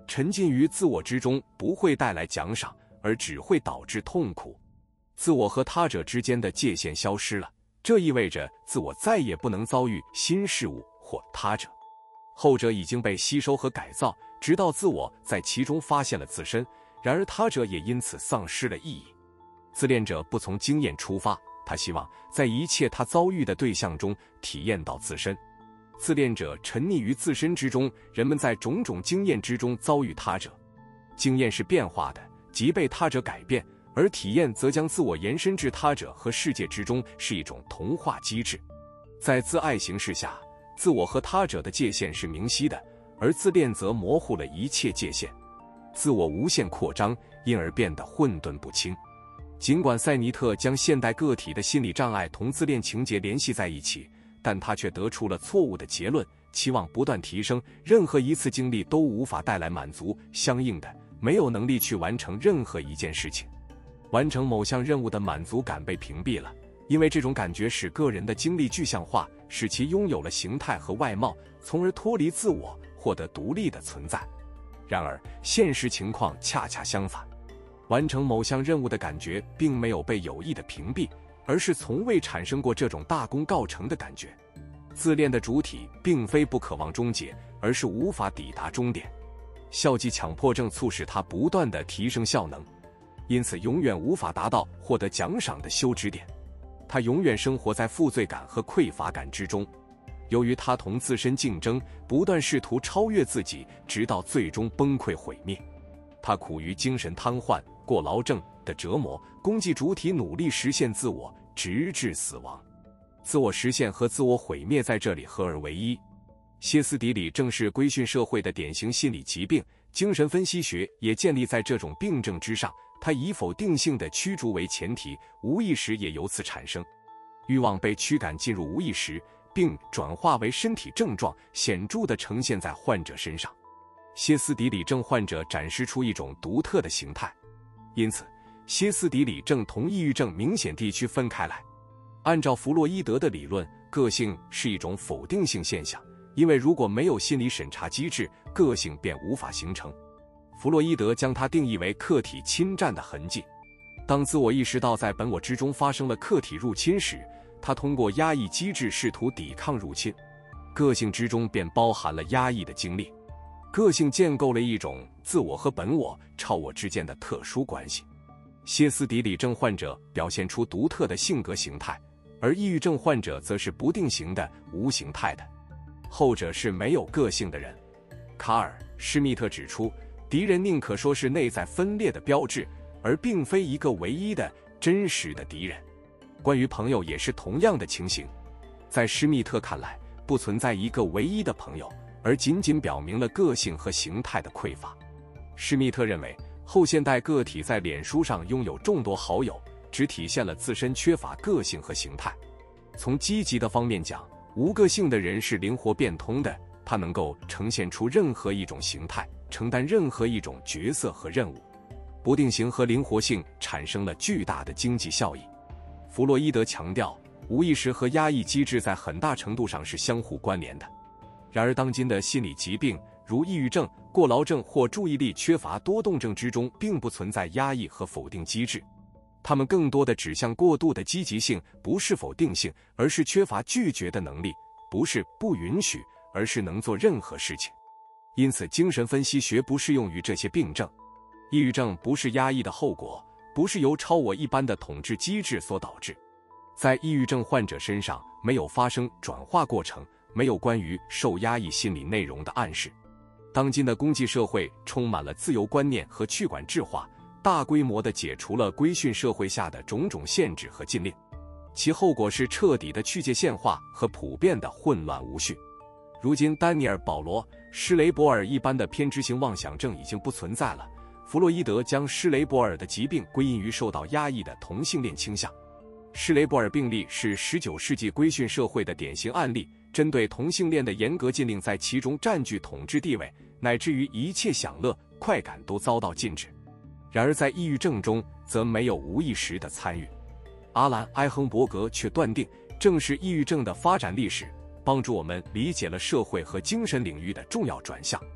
沉浸于自我之中不会带来奖赏，而只会导致痛苦。自我和他者之间的界限消失了，这意味着自我再也不能遭遇新事物或他者，后者已经被吸收和改造，直到自我在其中发现了自身，然而他者也因此丧失了意义。自恋者不从经验出发，他希望在一切他遭遇的对象中体验到自身。自恋者沉溺于自身之中，人们在种种经验之中遭遇他者。经验是变化的，即被他者改变，而体验则将自我延伸至他者和世界之中，是一种同化机制。在自爱形式下，自我和他者的界限是明晰的，而自恋则模糊了一切界限，自我无限扩张，因而变得混沌不清。尽管塞尼特将现代个体的心理障碍同自恋情节联系在一起，但他却得出了错误的结论，期望不断提升，任何一次经历都无法带来满足，相应的，没有能力去完成任何一件事情。完成某项任务的满足感被屏蔽了，因为这种感觉使个人的经历具象化，使其拥有了形态和外貌，从而脱离自我，获得独立的存在。然而，现实情况恰恰相反，完成某项任务的感觉并没有被有意的屏蔽，而是从未产生过这种大功告成的感觉。自恋的主体并非不渴望终结，而是无法抵达终点。效际强迫症促使他不断地提升效能，因此永远无法达到获得奖赏的休止点。他永远生活在负罪感和匮乏感之中。由于他同自身竞争，不断试图超越自己，直到最终崩溃毁灭。他苦于精神瘫痪、过劳症的折磨，攻击主体努力实现自我，直至死亡。自我实现和自我毁灭在这里合而为一。歇斯底里正是规训社会的典型心理疾病，精神分析学也建立在这种病症之上。它以否定性的驱逐为前提，无意识也由此产生。欲望被驱赶进入无意识，并转化为身体症状，显著地呈现在患者身上。歇斯底里症患者展示出一种独特的形态，因此歇斯底里症同抑郁症明显地区分开来。按照弗洛伊德的理论，个性是一种否定性现象，因为如果没有心理审查机制，个性便无法形成。弗洛伊德将它定义为客体侵占的痕迹。当自我意识到在本我之中发生了客体入侵时，他通过压抑机制试图抵抗入侵，个性之中便包含了压抑的经历。个性建构了一种自我和本我、超我之间的特殊关系。歇斯底里症患者表现出独特的性格形态，而抑郁症患者则是不定型的、无形态的，后者是没有个性的人。卡尔·施密特指出，敌人宁可说是内在分裂的标志，而并非一个唯一的、真实的敌人。关于朋友也是同样的情形，在施密特看来，不存在一个唯一的朋友，而仅仅表明了个性和形态的匮乏。施密特认为，后现代个体在脸书上拥有众多好友，只体现了自身缺乏个性和形态。从积极的方面讲，无个性的人是灵活变通的，他能够呈现出任何一种形态，承担任何一种角色和任务。不定型和灵活性产生了巨大的经济效益。弗洛伊德强调，无意识和压抑机制在很大程度上是相互关联的。然而，当今的心理疾病，如抑郁症、过劳症或注意力缺乏多动症之中，并不存在压抑和否定机制，它们更多的指向过度的积极性，不是否定性，而是缺乏拒绝的能力，不是不允许，而是能做任何事情。因此，精神分析学不适用于这些病症。抑郁症不是压抑的后果，不是由超我一般的统治机制所导致。在抑郁症患者身上，没有发生转化过程，没有关于受压抑心理内容的暗示。当今的公济社会充满了自由观念和去管制化，大规模地解除了规训社会下的种种限制和禁令，其后果是彻底的去界限化和普遍的混乱无序。如今，丹尼尔·保罗·施雷伯尔一般的偏执型妄想症已经不存在了。弗洛伊德将施雷伯尔的疾病归因于受到压抑的同性恋倾向。施雷伯尔病例是十九世纪规训社会的典型案例，针对同性恋的严格禁令在其中占据统治地位，乃至于一切享乐、快感都遭到禁止。然而在抑郁症中，则没有无意识的参与。阿兰·埃亨伯格却断定，正是抑郁症的发展历史，帮助我们理解了社会和精神领域的重要转向。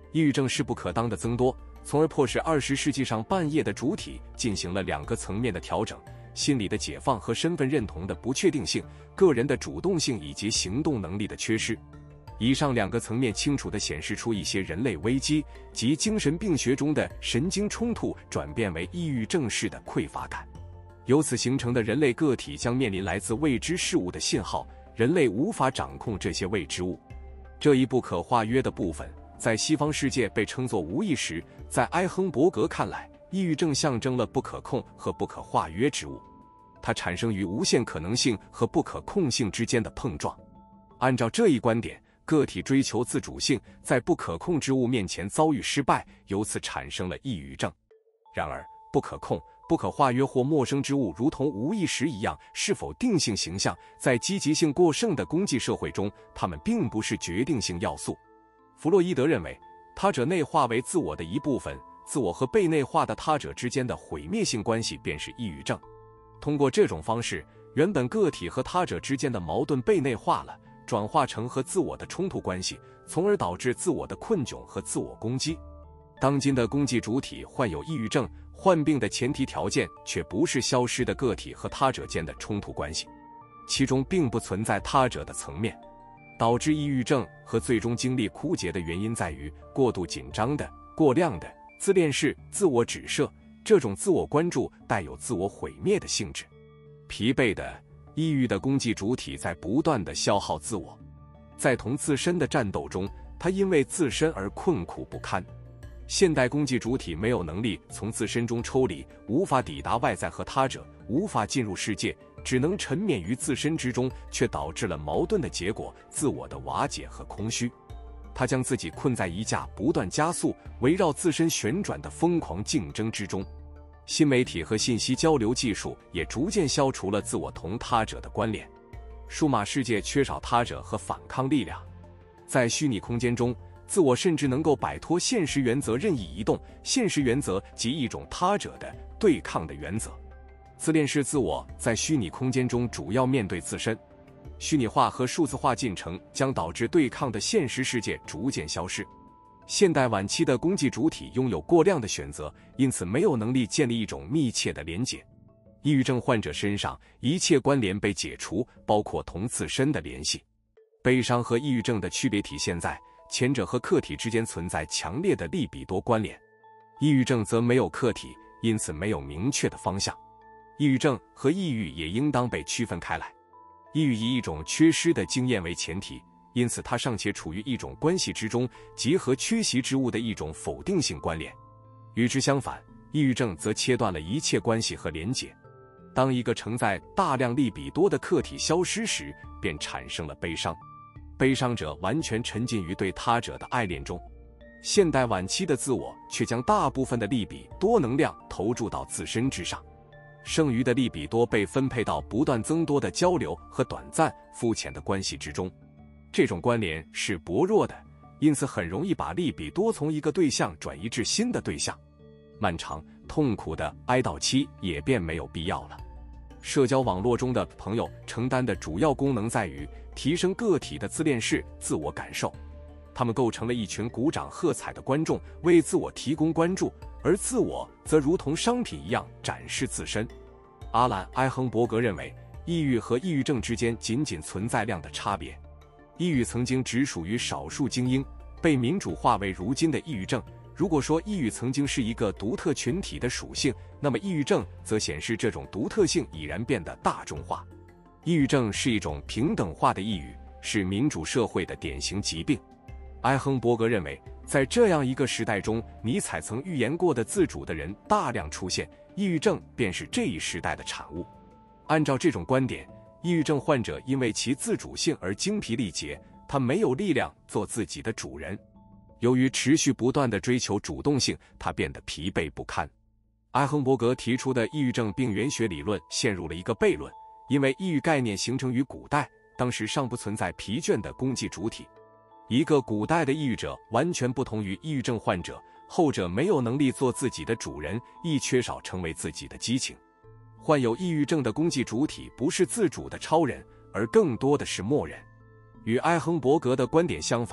抑郁症势不可当的增多，从而迫使二十世纪上半叶的主体进行了两个层面的调整：心理的解放和身份认同的不确定性，个人的主动性以及行动能力的缺失。以上两个层面清楚地显示出一些人类危机及精神病学中的神经冲突转变为抑郁症式的匮乏感。由此形成的人类个体将面临来自未知事物的信号，人类无法掌控这些未知物。这一不可化约的部分在西方世界被称作无意识，在埃亨伯格看来，抑郁症象征了不可控和不可化约之物，它产生于无限可能性和不可控性之间的碰撞。按照这一观点，个体追求自主性，在不可控之物面前遭遇失败，由此产生了抑郁症。然而，不可控、不可化约或陌生之物如同无意识一样，是否定性形象，在积极性过剩的公际社会中，它们并不是决定性要素。弗洛伊德认为，他者内化为自我的一部分，自我和被内化的他者之间的毁灭性关系便是抑郁症。通过这种方式，原本个体和他者之间的矛盾被内化了，转化成和自我的冲突关系，从而导致自我的困窘和自我攻击。当今的公际主体患有抑郁症，患病的前提条件却不是消失的个体和他者间的冲突关系，其中并不存在他者的层面。导致抑郁症和最终精力枯竭的原因在于过度紧张的、过量的自恋式自我指涉，这种自我关注带有自我毁灭的性质。疲惫的、抑郁的公际主体在不断地消耗自我，在同自身的战斗中，他因为自身而困苦不堪。现代公际主体没有能力从自身中抽离，无法抵达外在和他者，无法进入世界，只能沉湎于自身之中，却导致了矛盾的结果：自我的瓦解和空虚。他将自己困在一架不断加速、围绕自身旋转的疯狂竞争之中。新媒体和信息交流技术也逐渐消除了自我同他者的关联。数码世界缺少他者和反抗力量。在虚拟空间中，自我甚至能够摆脱现实原则任意移动，现实原则即一种他者的对抗的原则。自恋式自我在虚拟空间中主要面对自身，虚拟化和数字化进程将导致对抗的现实世界逐渐消失。现代晚期的公际主体拥有过量的选择，因此没有能力建立一种密切的连结。抑郁症患者身上一切关联被解除，包括同自身的联系。悲伤和抑郁症的区别体现在前者和客体之间存在强烈的利比多关联，抑郁症则没有客体，因此没有明确的方向。抑郁症和抑郁也应当被区分开来。抑郁以一种缺失的经验为前提，因此它尚且处于一种关系之中，即和缺席之物的一种否定性关联。与之相反，抑郁症则切断了一切关系和连结。当一个承载大量利比多的客体消失时，便产生了悲伤。悲伤者完全沉浸于对他者的爱恋中，现代晚期的自我却将大部分的利比多能量投注到自身之上，剩余的利比多被分配到不断增多的交流和短暂、肤浅的关系之中。这种关联是薄弱的，因此很容易把利比多从一个对象转移至新的对象。漫长、痛苦的哀悼期也便没有必要了。社交网络中的朋友承担的主要功能在于提升个体的自恋式自我感受，他们构成了一群鼓掌喝彩的观众，为自我提供关注，而自我则如同商品一样展示自身。阿兰·埃亨伯格认为，抑郁和抑郁症之间仅仅存在量的差别。抑郁曾经只属于少数精英，被民主化为如今的抑郁症。如果说抑郁曾经是一个独特群体的属性，那么抑郁症则显示这种独特性已然变得大众化。抑郁症是一种平等化的抑郁，是民主社会的典型疾病。埃亨伯格认为，在这样一个时代中，尼采曾预言过的自主的人大量出现，抑郁症便是这一时代的产物。按照这种观点，抑郁症患者因为其自主性而精疲力竭，他没有力量做自己的主人。由于持续不断地追求主动性，他变得疲惫不堪。埃亨伯格提出的抑郁症病原学理论陷入了一个悖论，因为抑郁概念形成于古代，当时尚不存在疲倦的公际主体。一个古代的抑郁者完全不同于抑郁症患者，后者没有能力做自己的主人，亦缺少成为自己的激情。患有抑郁症的公际主体不是自主的超人，而更多的是默人。与埃亨伯格的观点相反，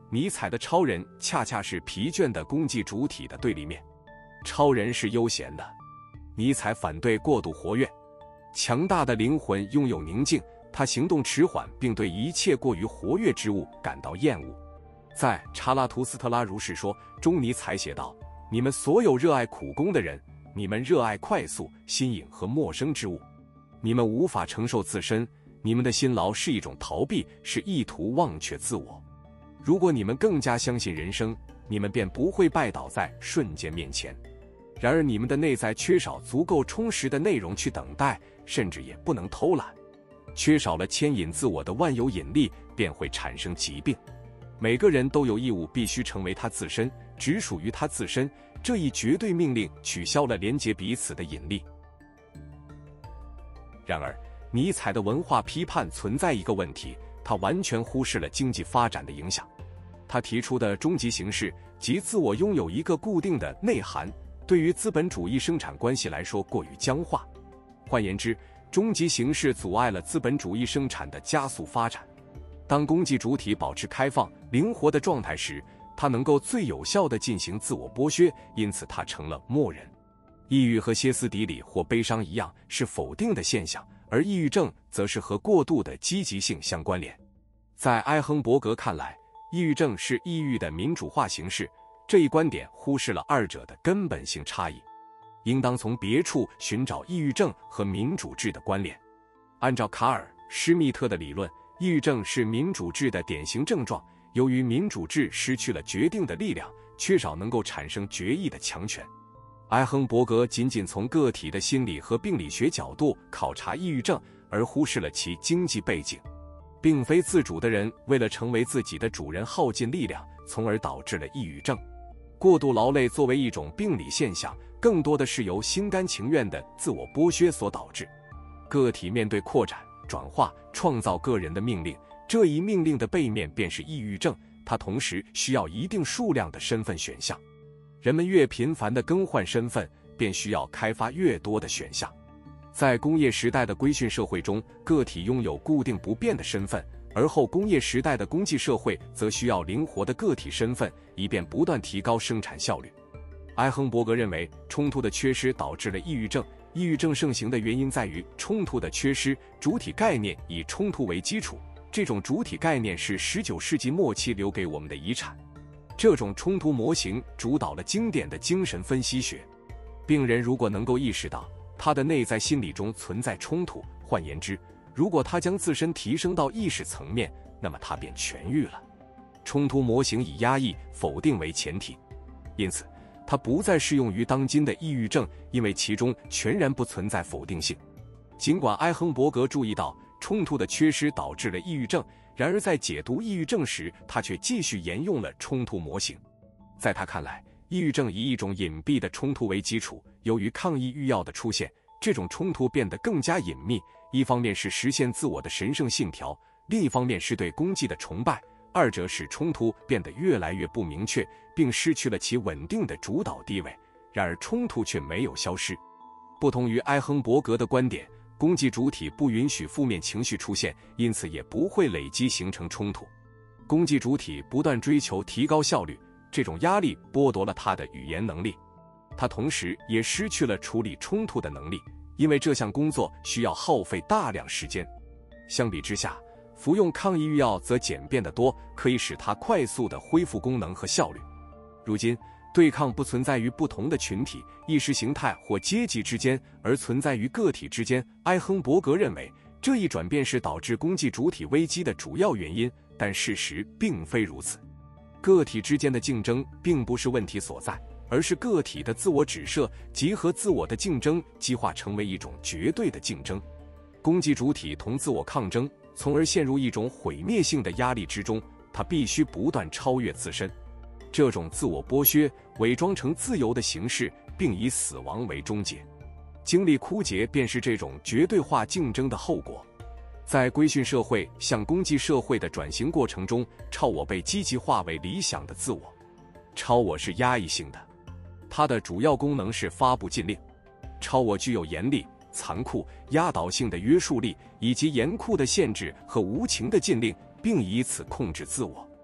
尼采的超人恰恰是疲倦的功绩主体的对立面。超人是悠闲的，尼采反对过度活跃。强大的灵魂拥有宁静，他行动迟缓，并对一切过于活跃之物感到厌恶。在《查拉图斯特拉如是说》中，尼采写道：你们所有热爱苦功的人，你们热爱快速、新颖和陌生之物，你们无法承受自身，你们的辛劳是一种逃避，是意图忘却自我。如果你们更加相信人生，你们便不会拜倒在瞬间面前。然而你们的内在缺少足够充实的内容去等待，甚至也不能偷懒。缺少了牵引自我的万有引力，便会产生疾病。每个人都有义务必须成为他自身，只属于他自身，这一绝对命令取消了连接彼此的引力。然而，尼采的文化批判存在一个问题，他完全忽视了经济发展的影响。他提出的终极形式即自我拥有一个固定的内涵，对于资本主义生产关系来说过于僵化。换言之，终极形式阻碍了资本主义生产的加速发展。当功绩主体保持开放、灵活的状态时，它能够最有效地进行自我剥削，因此它成了默认。抑郁和歇斯底里或悲伤一样是否定的现象，而抑郁症则是和过度的积极性相关联。在埃亨伯格看来，抑郁症是抑郁的民主化形式，这一观点忽视了二者的根本性差异，应当从别处寻找抑郁症和民主制的关联。按照卡尔·施密特的理论，抑郁症是民主制的典型症状，由于民主制失去了决定的力量，缺少能够产生决议的强权。埃亨伯格仅仅从个体的心理和病理学角度考察抑郁症，而忽视了其经济背景。并非自主的人为了成为自己的主人耗尽力量，从而导致了抑郁症。过度劳累作为一种病理现象，更多的是由心甘情愿的自我剥削所导致。个体面对扩展、转化、创造个人的命令，这一命令的背面便是抑郁症，它同时需要一定数量的身份选项。人们越频繁地更换身份，便需要开发越多的选项。在工业时代的规训社会中，个体拥有固定不变的身份，而后工业时代的经济社会则需要灵活的个体身份，以便不断提高生产效率。埃亨伯格认为，冲突的缺失导致了抑郁症。抑郁症盛行的原因在于冲突的缺失，主体概念以冲突为基础，这种主体概念是十九世纪末期留给我们的遗产。这种冲突模型主导了经典的精神分析学。病人如果能够意识到他的内在心理中存在冲突，换言之，如果他将自身提升到意识层面，那么他便痊愈了。冲突模型以压抑、否定为前提，因此它不再适用于当今的抑郁症，因为其中全然不存在否定性。尽管埃亨伯格注意到冲突的缺失导致了抑郁症，然而在解读抑郁症时，他却继续沿用了冲突模型。在他看来，抑郁症以一种隐蔽的冲突为基础，由于抗抑郁药的出现，这种冲突变得更加隐秘，一方面是实现自我的神圣信条，另一方面是对功绩的崇拜，二者使冲突变得越来越不明确，并失去了其稳定的主导地位。然而冲突却没有消失。不同于埃亨伯格的观点，功绩主体不允许负面情绪出现，因此也不会累积形成冲突。功绩主体不断追求提高效率，这种压力剥夺了他的语言能力，他同时也失去了处理冲突的能力，因为这项工作需要耗费大量时间。相比之下，服用抗抑郁药则简便得多，可以使它快速地恢复功能和效率。如今，对抗不存在于不同的群体、意识形态或阶级之间，而存在于个体之间。埃亨伯格认为，这一转变是导致功绩主体危机的主要原因，但事实并非如此。个体之间的竞争并不是问题所在，而是个体的自我指涉集合自我的竞争激化成为一种绝对的竞争。功绩主体同自我抗争，从而陷入一种毁灭性的压力之中，它必须不断超越自身。这种自我剥削伪装成自由的形式，并以死亡为终结。精力枯竭便是这种绝对化竞争的后果。在规训社会向功绩社会的转型过程中，超我被积极化为理想的自我。超我是压抑性的，它的主要功能是发布禁令。超我具有严厉、残酷、压倒性的约束力，以及严酷的限制和无情的禁令，并以此控制自我。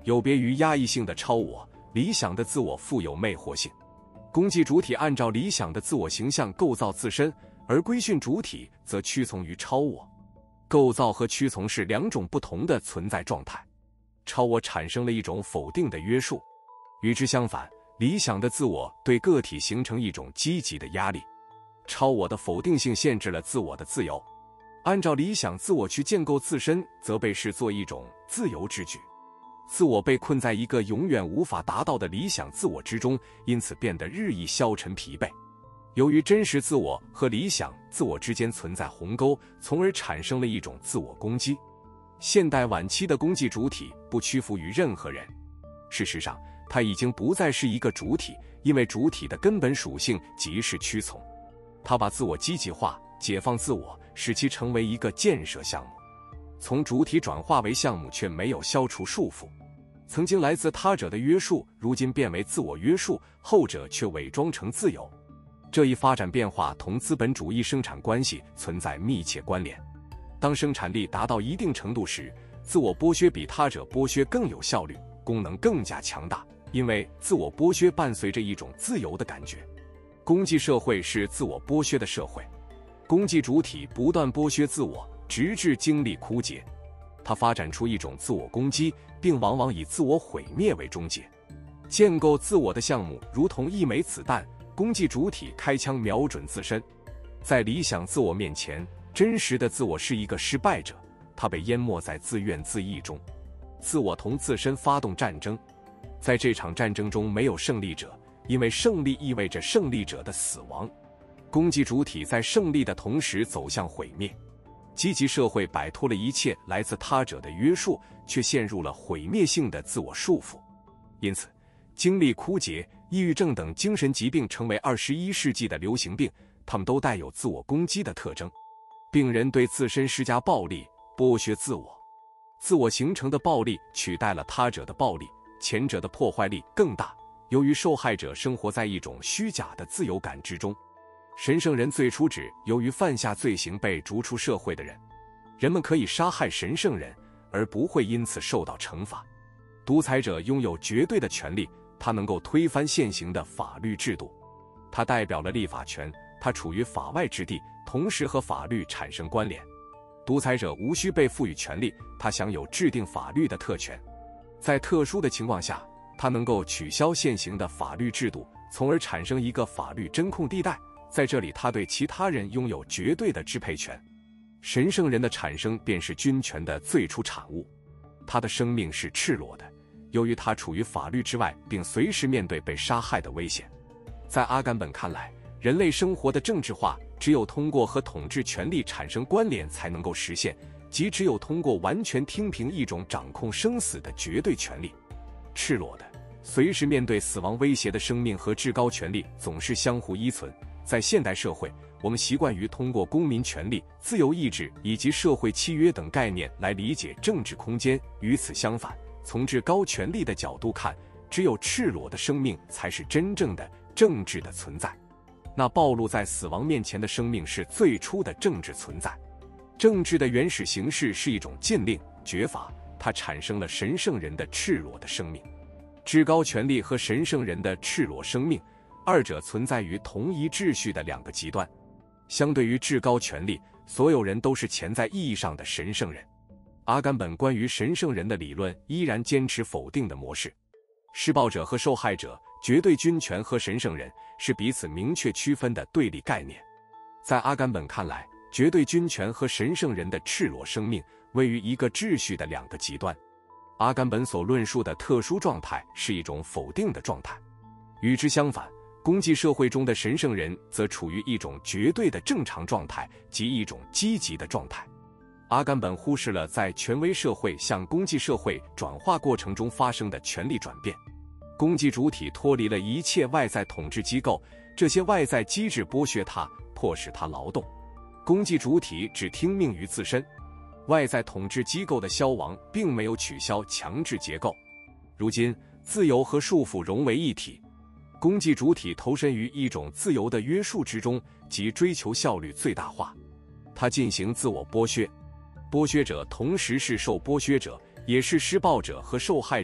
有别于压抑性的超我，理想的自我富有魅惑性。攻击主体按照理想的自我形象构造自身，而规训主体则屈从于超我。构造和屈从是两种不同的存在状态。超我产生了一种否定的约束，与之相反，理想的自我对个体形成一种积极的压力。超我的否定性限制了自我的自由，按照理想自我去建构自身，则被视作一种自由之举。自我被困在一个永远无法达到的理想自我之中，因此变得日益消沉疲惫。由于真实自我和理想自我之间存在鸿沟，从而产生了一种自我攻击。现代晚期的攻击主体不屈服于任何人，事实上，它已经不再是一个主体，因为主体的根本属性即是屈从。它把自我积极化，解放自我，使其成为一个建设项目。从主体转化为项目，却没有消除束缚。曾经来自他者的约束，如今变为自我约束，后者却伪装成自由。这一发展变化同资本主义生产关系存在密切关联。当生产力达到一定程度时，自我剥削比他者剥削更有效率，功能更加强大，因为自我剥削伴随着一种自由的感觉。攻击社会是自我剥削的社会，攻击主体不断剥削自我，直至精力枯竭。它发展出一种自我攻击，并往往以自我毁灭为终结。建构自我的项目如同一枚子弹，攻击主体开枪瞄准自身。在理想自我面前，真实的自我是一个失败者，他被淹没在自怨自艾中。自我同自身发动战争，在这场战争中没有胜利者，因为胜利意味着胜利者的死亡。攻击主体在胜利的同时走向毁灭。积极社会摆脱了一切来自他者的约束，却陷入了毁灭性的自我束缚。因此，精力枯竭、抑郁症等精神疾病成为二十一世纪的流行病，它们都带有自我攻击的特征。病人对自身施加暴力，剥削自我。自我形成的暴力取代了他者的暴力，前者的破坏力更大。由于受害者生活在一种虚假的自由感之中。神圣人最初指由于犯下罪行被逐出社会的人。人们可以杀害神圣人，而不会因此受到惩罚。独裁者拥有绝对的权利，他能够推翻现行的法律制度。他代表了立法权，他处于法外之地，同时和法律产生关联。独裁者无需被赋予权利，他享有制定法律的特权。在特殊的情况下，他能够取消现行的法律制度，从而产生一个法律真空地带。在这里，他对其他人拥有绝对的支配权。神圣人的产生便是君权的最初产物。他的生命是赤裸的，由于他处于法律之外，并随时面对被杀害的危险。在阿甘本看来，人类生活的政治化只有通过和统治权力产生关联才能够实现，即只有通过完全听凭一种掌控生死的绝对权力。赤裸的、随时面对死亡威胁的生命和至高权力总是相互依存。在现代社会，我们习惯于通过公民权利、自由意志以及社会契约等概念来理解政治空间。与此相反，从至高权力的角度看，只有赤裸的生命才是真正的政治的存在。那暴露在死亡面前的生命是最初的政治存在。政治的原始形式是一种禁令、绝罚，它产生了神圣人的赤裸的生命。至高权力和神圣人的赤裸生命，二者存在于同一秩序的两个极端。相对于至高权力，所有人都是潜在意义上的神圣人。阿甘本关于神圣人的理论依然坚持否定的模式。施暴者和受害者，绝对君权和神圣人是彼此明确区分的对立概念。在阿甘本看来，绝对君权和神圣人的赤裸生命位于一个秩序的两个极端。阿甘本所论述的特殊状态是一种否定的状态。与之相反，公祭社会中的神圣人则处于一种绝对的正常状态，即一种积极的状态。阿甘本忽视了在权威社会向公祭社会转化过程中发生的权力转变。公祭主体脱离了一切外在统治机构，这些外在机制剥削他，迫使他劳动。公祭主体只听命于自身。外在统治机构的消亡并没有取消强制结构。如今，自由和束缚融为一体。公祭主体投身于一种自由的约束之中，即追求效率最大化。他进行自我剥削，剥削者同时是受剥削者，也是施暴者和受害者，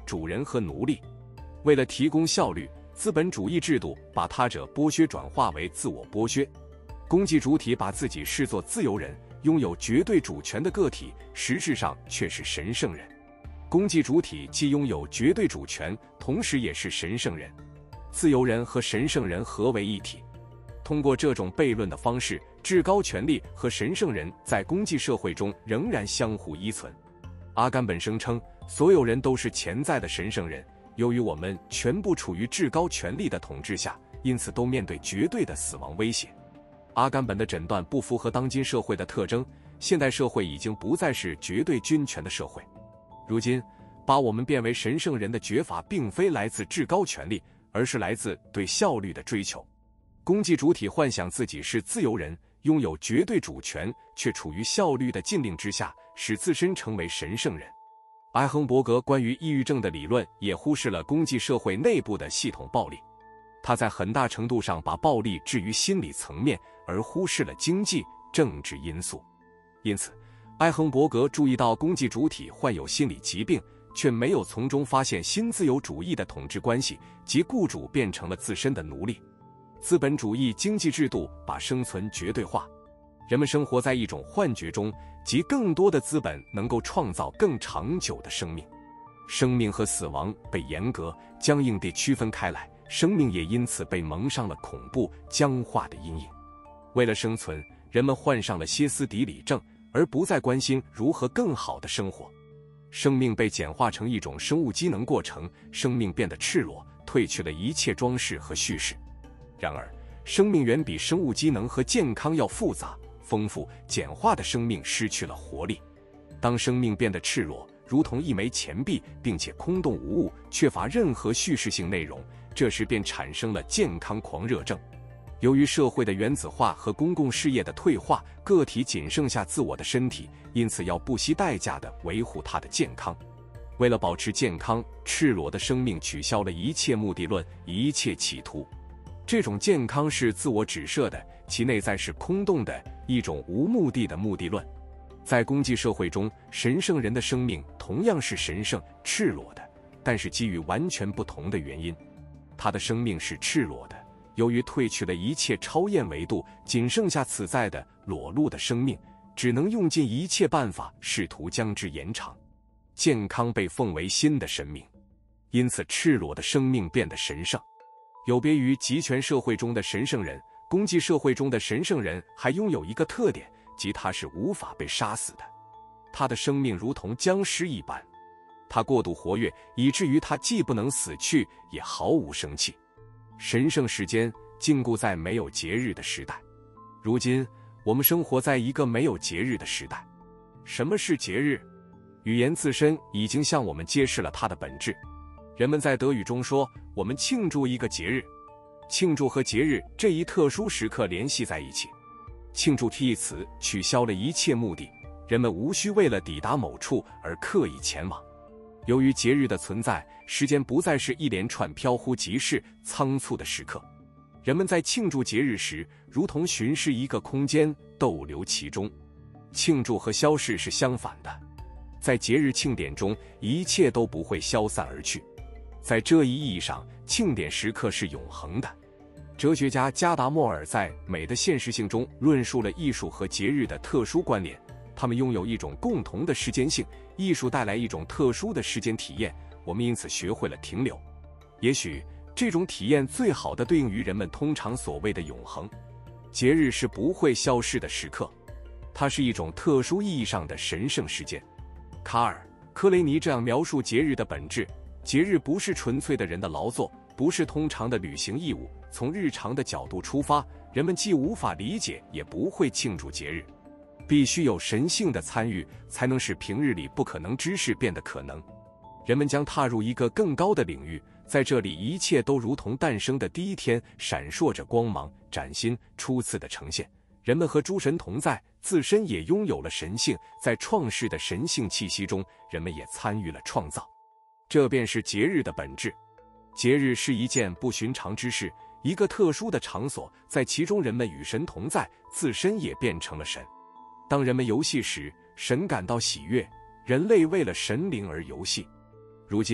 主人和奴隶。为了提供效率，资本主义制度把他者剥削转化为自我剥削。公给主体把自己视作自由人，拥有绝对主权的个体，实质上却是神圣人。公给主体既拥有绝对主权，同时也是神圣人。自由人和神圣人合为一体。通过这种悖论的方式，至高权力和神圣人在公给社会中仍然相互依存。阿甘本声称，所有人都是潜在的神圣人，由于我们全部处于至高权力的统治下，因此都面对绝对的死亡威胁。阿甘本的诊断不符合当今社会的特征，现代社会已经不再是绝对均权的社会。如今，把我们变为神圣人的绝法并非来自至高权力，而是来自对效率的追求。公给主体幻想自己是自由人，拥有绝对主权，却处于效率的禁令之下，使自身成为神圣人。艾亨伯格关于抑郁症的理论也忽视了公给社会内部的系统暴力，他在很大程度上把暴力置于心理层面，而忽视了经济、政治因素。因此，艾亨伯格注意到公给主体患有心理疾病，却没有从中发现新自由主义的统治关系，即雇主变成了自身的奴隶。资本主义经济制度把生存绝对化，人们生活在一种幻觉中，即更多的资本能够创造更长久的生命。生命和死亡被严格、僵硬地区分开来，生命也因此被蒙上了恐怖、僵化的阴影。为了生存，人们患上了歇斯底里症，而不再关心如何更好的生活。生命被简化成一种生物机能过程，生命变得赤裸，褪去了一切装饰和叙事。然而，生命远比生物机能和健康要复杂、丰富，简化的生命失去了活力。当生命变得赤裸，如同一枚钱币，并且空洞无物，缺乏任何叙事性内容，这时便产生了健康狂热症。由于社会的原子化和公共事业的退化，个体仅剩下自我的身体，因此要不惜代价地维护它的健康。为了保持健康，赤裸的生命取消了一切目的论，一切企图。这种健康是自我指涉的，其内在是空洞的，一种无目的的目的论。在公给社会中，神圣人的生命同样是神圣、赤裸的，但是基于完全不同的原因。他的生命是赤裸的，由于褪去了一切超验维度，仅剩下此在的裸露的生命，只能用尽一切办法试图将之延长。健康被奉为新的神明，因此赤裸的生命变得神圣。有别于集权社会中的神圣人，公给社会中的神圣人还拥有一个特点，即他是无法被杀死的。他的生命如同僵尸一般，他过度活跃，以至于他既不能死去，也毫无生气。神圣时间禁锢在没有节日的时代。如今，我们生活在一个没有节日的时代。什么是节日？语言自身已经向我们揭示了它的本质。人们在德语中说，我们庆祝一个节日。庆祝和节日这一特殊时刻联系在一起。庆祝一词取消了一切目的，人们无需为了抵达某处而刻意前往。由于节日的存在，时间不再是一连串飘忽即逝、仓促的时刻。人们在庆祝节日时，如同巡视一个空间，逗留其中。庆祝和消逝是相反的，在节日庆典中，一切都不会消散而去。在这一意义上，庆典时刻是永恒的。哲学家加达默尔在《美的现实性》中论述了艺术和节日的特殊关联，它们拥有一种共同的时间性，艺术带来一种特殊的时间体验，我们因此学会了停留。也许这种体验最好地对应于人们通常所谓的永恒。节日是不会消逝的时刻，它是一种特殊意义上的神圣时间。卡尔·科雷尼这样描述节日的本质：节日不是纯粹的人的劳作，不是通常的履行义务。从日常的角度出发，人们既无法理解，也不会庆祝节日。必须有神性的参与，才能使平日里不可能之事变得可能。人们将踏入一个更高的领域，在这里一切都如同诞生的第一天，闪烁着光芒，崭新、初次的呈现。人们和诸神同在，自身也拥有了神性，在创世的神性气息中，人们也参与了创造。这便是节日的本质。节日是一件不寻常之事，一个特殊的场所，在其中人们与神同在，自身也变成了神。当人们游戏时，神感到喜悦，人类为了神灵而游戏。如今，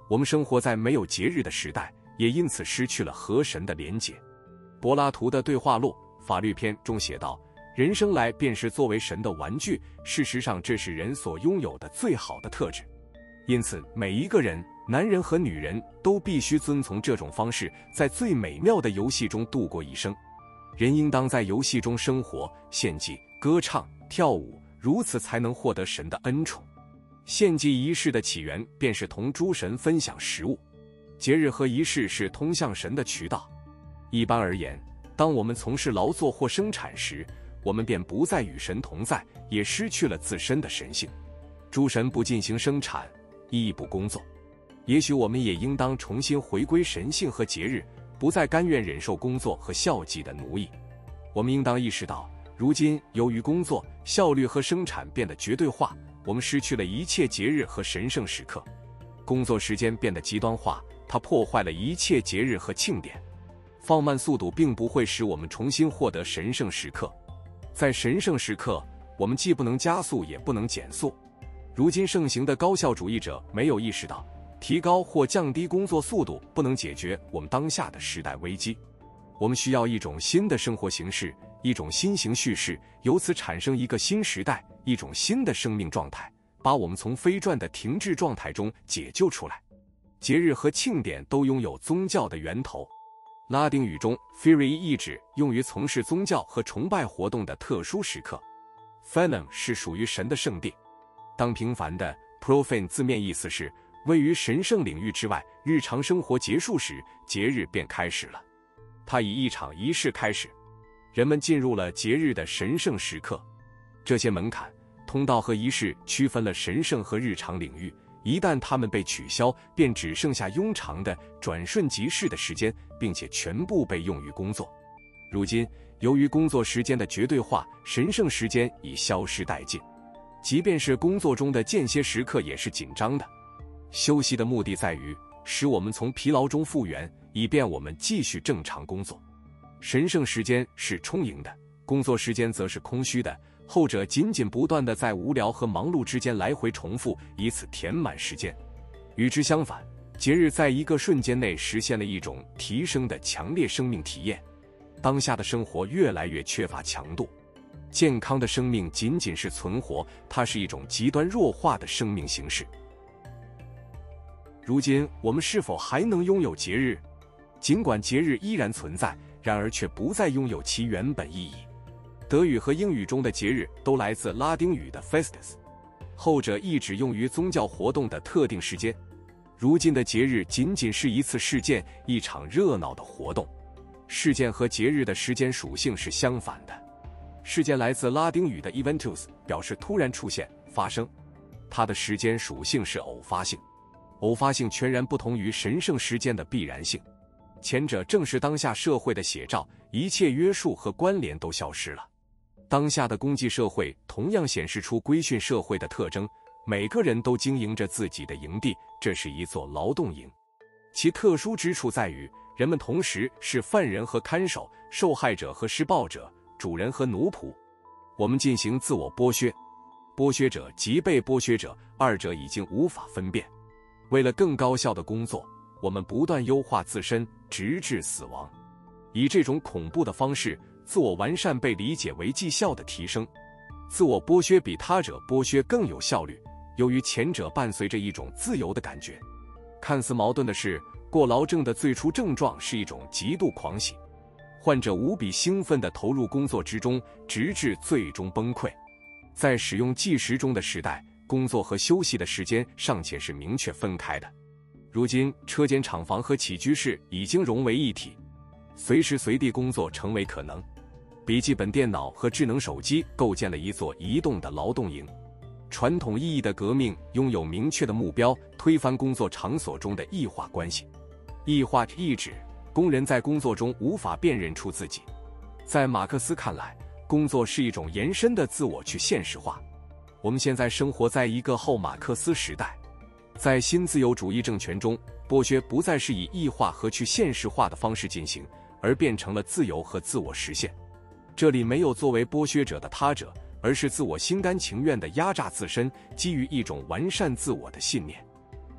我们生活在没有节日的时代，也因此失去了和神的连结。柏拉图的对话录法律篇中写道，人生来便是作为神的玩具，事实上这是人所拥有的最好的特质。因此每一个人，男人和女人都必须遵从这种方式，在最美妙的游戏中度过一生。人应当在游戏中生活、献祭、歌唱、跳舞，如此才能获得神的恩宠。献祭仪式的起源便是同诸神分享食物，节日和仪式是通向神的渠道。一般而言，当我们从事劳作或生产时，我们便不再与神同在，也失去了自身的神性。诸神不进行生产，亦不工作。也许我们也应当重新回归神性和节日，不再甘愿忍受工作和效绩的奴役。我们应当意识到，如今由于工作效率和生产变得绝对化，我们失去了一切节日和神圣时刻。工作时间变得极端化，它破坏了一切节日和庆典。放慢速度并不会使我们重新获得神圣时刻。在神圣时刻，我们既不能加速也不能减速。如今盛行的高效主义者没有意识到，提高或降低工作速度不能解决我们当下的时代危机。我们需要一种新的生活形式，一种新型叙事，由此产生一个新时代，一种新的生命状态，把我们从非转的停滞状态中解救出来。节日和庆典都拥有宗教的源头。拉丁语中 Ferié 意指用于从事宗教和崇拜活动的特殊时刻。Fenum 是属于神的圣地。当平凡的 profane 字面意思是位于神圣领域之外，日常生活结束时，节日便开始了。它以一场仪式开始，人们进入了节日的神圣时刻。这些门槛、通道和仪式区分了神圣和日常领域，一旦它们被取消，便只剩下庸常的转瞬即逝的时间，并且全部被用于工作。如今，由于工作时间的绝对化，神圣时间已消失殆尽。即便是工作中的间歇时刻也是紧张的。休息的目的在于使我们从疲劳中复原，以便我们继续正常工作。神圣时间是充盈的，工作时间则是空虚的，后者仅仅不断地在无聊和忙碌之间来回重复，以此填满时间。与之相反，节日在一个瞬间内实现了一种提升的强烈生命体验。当下的生活越来越缺乏强度，健康的生命仅仅是存活，它是一种极端弱化的生命形式。如今我们是否还能拥有节日？尽管节日依然存在，然而却不再拥有其原本意义。德语和英语中的节日都来自拉丁语的 festus， 后者意指用于宗教活动的特定时间。如今的节日仅仅是一次事件，一场热闹的活动。事件和节日的时间属性是相反的。事件来自拉丁语的 eventus， 表示突然出现、发生，它的时间属性是偶发性。偶发性全然不同于神圣时间的必然性，前者正是当下社会的写照，一切约束和关联都消失了。当下的公祭社会同样显示出规训社会的特征，每个人都经营着自己的营地，这是一座劳动营。其特殊之处在于，人们同时是犯人和看守，受害者和施暴者，主人和奴仆。我们进行自我剥削，剥削者及被剥削者，二者已经无法分辨。为了更高效的工作，我们不断优化自身，直至死亡。以这种恐怖的方式，自我完善被理解为绩效的提升。自我剥削比他者剥削更有效率，由于前者伴随着一种自由的感觉。看似矛盾的是，过劳症的最初症状是一种极度狂喜，患者无比兴奋地投入工作之中，直至最终崩溃。在使用计时钟的时代，工作和休息的时间尚且是明确分开的。如今，车间厂房和起居室已经融为一体，随时随地工作成为可能。笔记本电脑和智能手机构建了一座移动的劳动营。传统意义的革命拥有明确的目标，推翻工作场所中的异化关系。异化意指工人在工作中无法辨认出自己。在马克思看来，工作是一种延伸的自我去现实化。我们现在生活在一个后马克思时代，在新自由主义政权中，剥削不再是以异化和去现实化的方式进行，而变成了自由和自我实现。这里没有作为剥削者的他者，而是自我心甘情愿地压榨自身，基于一种完善自我的信念。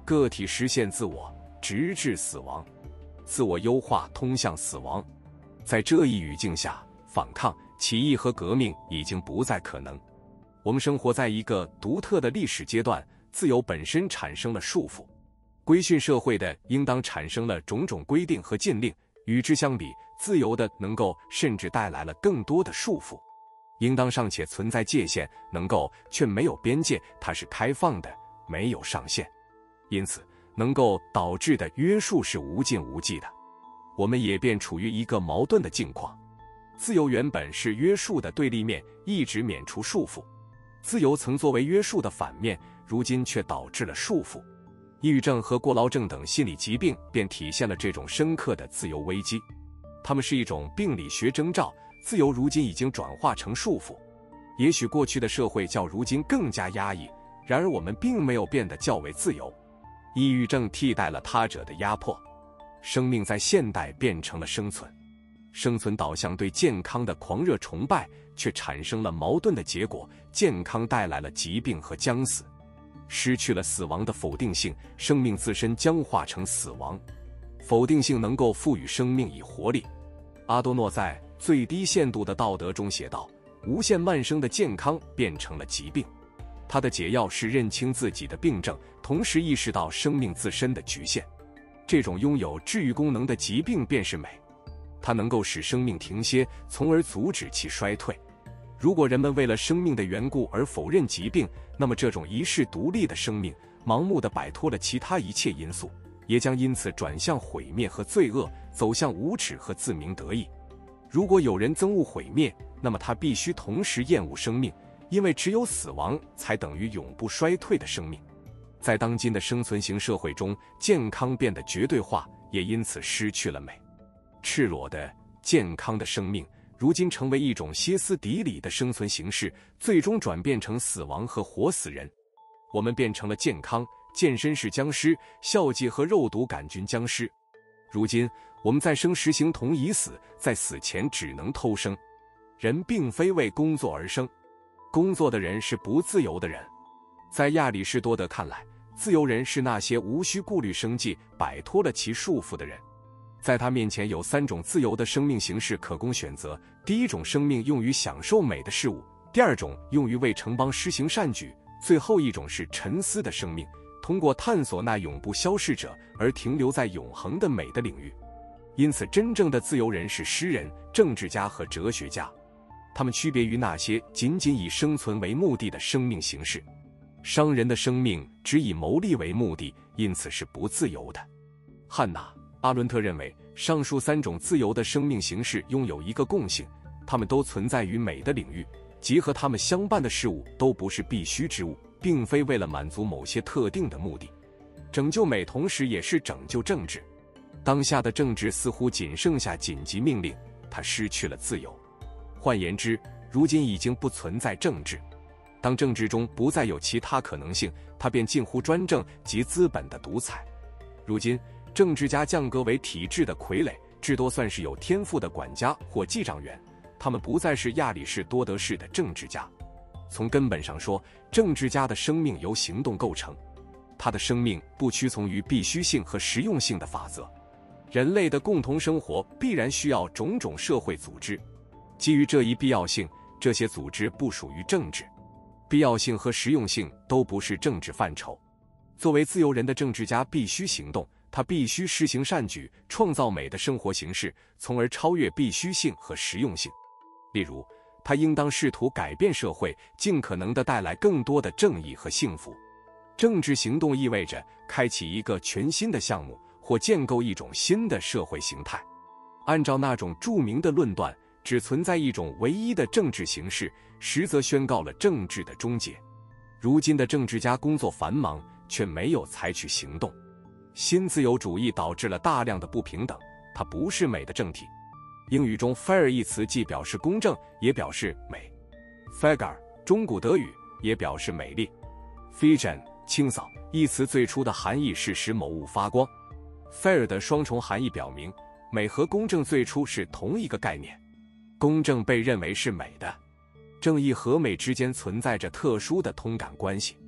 个体实现自我，直至死亡，自我优化通向死亡。在这一语境下，反抗、起义和革命已经不再可能。我们生活在一个独特的历史阶段，自由本身产生了束缚，规训社会的应当产生了种种规定和禁令，与之相比，自由的能够甚至带来了更多的束缚。应当尚且存在界限，能够却没有边界，它是开放的，没有上限。因此，能够导致的约束是无尽无际的。我们也便处于一个矛盾的境况。自由原本是约束的对立面，一直免除束缚。自由曾作为约束的反面，如今却导致了束缚。抑郁症和过劳症等心理疾病便体现了这种深刻的自由危机。它们是一种病理学征兆，自由如今已经转化成束缚。也许过去的社会较如今更加压抑，然而我们并没有变得较为自由。抑郁症替代了他者的压迫，生命在现代变成了生存。生存导向对健康的狂热崇拜，却产生了矛盾的结果，健康带来了疾病和将死。失去了死亡的否定性，生命自身僵化成死亡。否定性能够赋予生命以活力。阿多诺在《最低限度的道德》中写道，无限慢生的健康变成了疾病。他的解药是认清自己的病症，同时意识到生命自身的局限。这种拥有治愈功能的疾病便是美，它能够使生命停歇，从而阻止其衰退。如果人们为了生命的缘故而否认疾病，那么这种一世独立的生命盲目地摆脱了其他一切因素，也将因此转向毁灭和罪恶，走向无耻和自鸣得意。如果有人憎恶毁灭，那么他必须同时厌恶生命，因为只有死亡才等于永不衰退的生命。在当今的生存型社会中，健康变得绝对化，也因此失去了美。赤裸的、健康的生命如今成为一种歇斯底里的生存形式，最终转变成死亡和活死人。我们变成了健康、健身式僵尸、笑剂和肉毒杆菌僵尸。如今，我们在生实行同已死，在死前只能偷生。人并非为工作而生，工作的人是不自由的人。在亚里士多德看来，自由人是那些无需顾虑生计、摆脱了其束缚的人。在他面前有三种自由的生命形式可供选择：第一种生命用于享受美的事物，第二种用于为城邦施行善举，最后一种是沉思的生命，通过探索那永不消逝者而停留在永恒的美的领域。因此，真正的自由人是诗人、政治家和哲学家，他们区别于那些仅仅以生存为目的的生命形式。商人的生命只以牟利为目的，因此是不自由的。汉娜·阿伦特认为，上述三种自由的生命形式拥有一个共性，它们都存在于美的领域，即和它们相伴的事物都不是必须之物，并非为了满足某些特定的目的。拯救美同时也是拯救政治。当下的政治似乎仅剩下紧急命令，它失去了自由。换言之，如今已经不存在政治。当政治中不再有其他可能性，它便近乎专政及资本的独裁。如今，政治家降格为体制的傀儡，至多算是有天赋的管家或记账员，他们不再是亚里士多德式的政治家。从根本上说，政治家的生命由行动构成，他的生命不屈从于必须性和实用性的法则。人类的共同生活必然需要种种社会组织，基于这一必要性，这些组织不属于政治。必要性和实用性都不是政治范畴。作为自由人的政治家必须行动，他必须施行善举，创造美的生活形式，从而超越必须性和实用性。例如，他应当试图改变社会，尽可能地带来更多的正义和幸福。政治行动意味着开启一个全新的项目，或建构一种新的社会形态。按照那种著名的论断，只存在一种唯一的政治形式，实则宣告了政治的终结。如今的政治家工作繁忙，却没有采取行动。新自由主义导致了大量的不平等，它不是美的正体。英语中 fair 一词既表示公正，也表示美。fair 中古德语也表示美丽。fegen 清扫一词最初的含义是使某物发光。fair 的双重含义表明，美和公正最初是同一个概念。公正被认为是美的，正义和美之间存在着特殊的通感关系。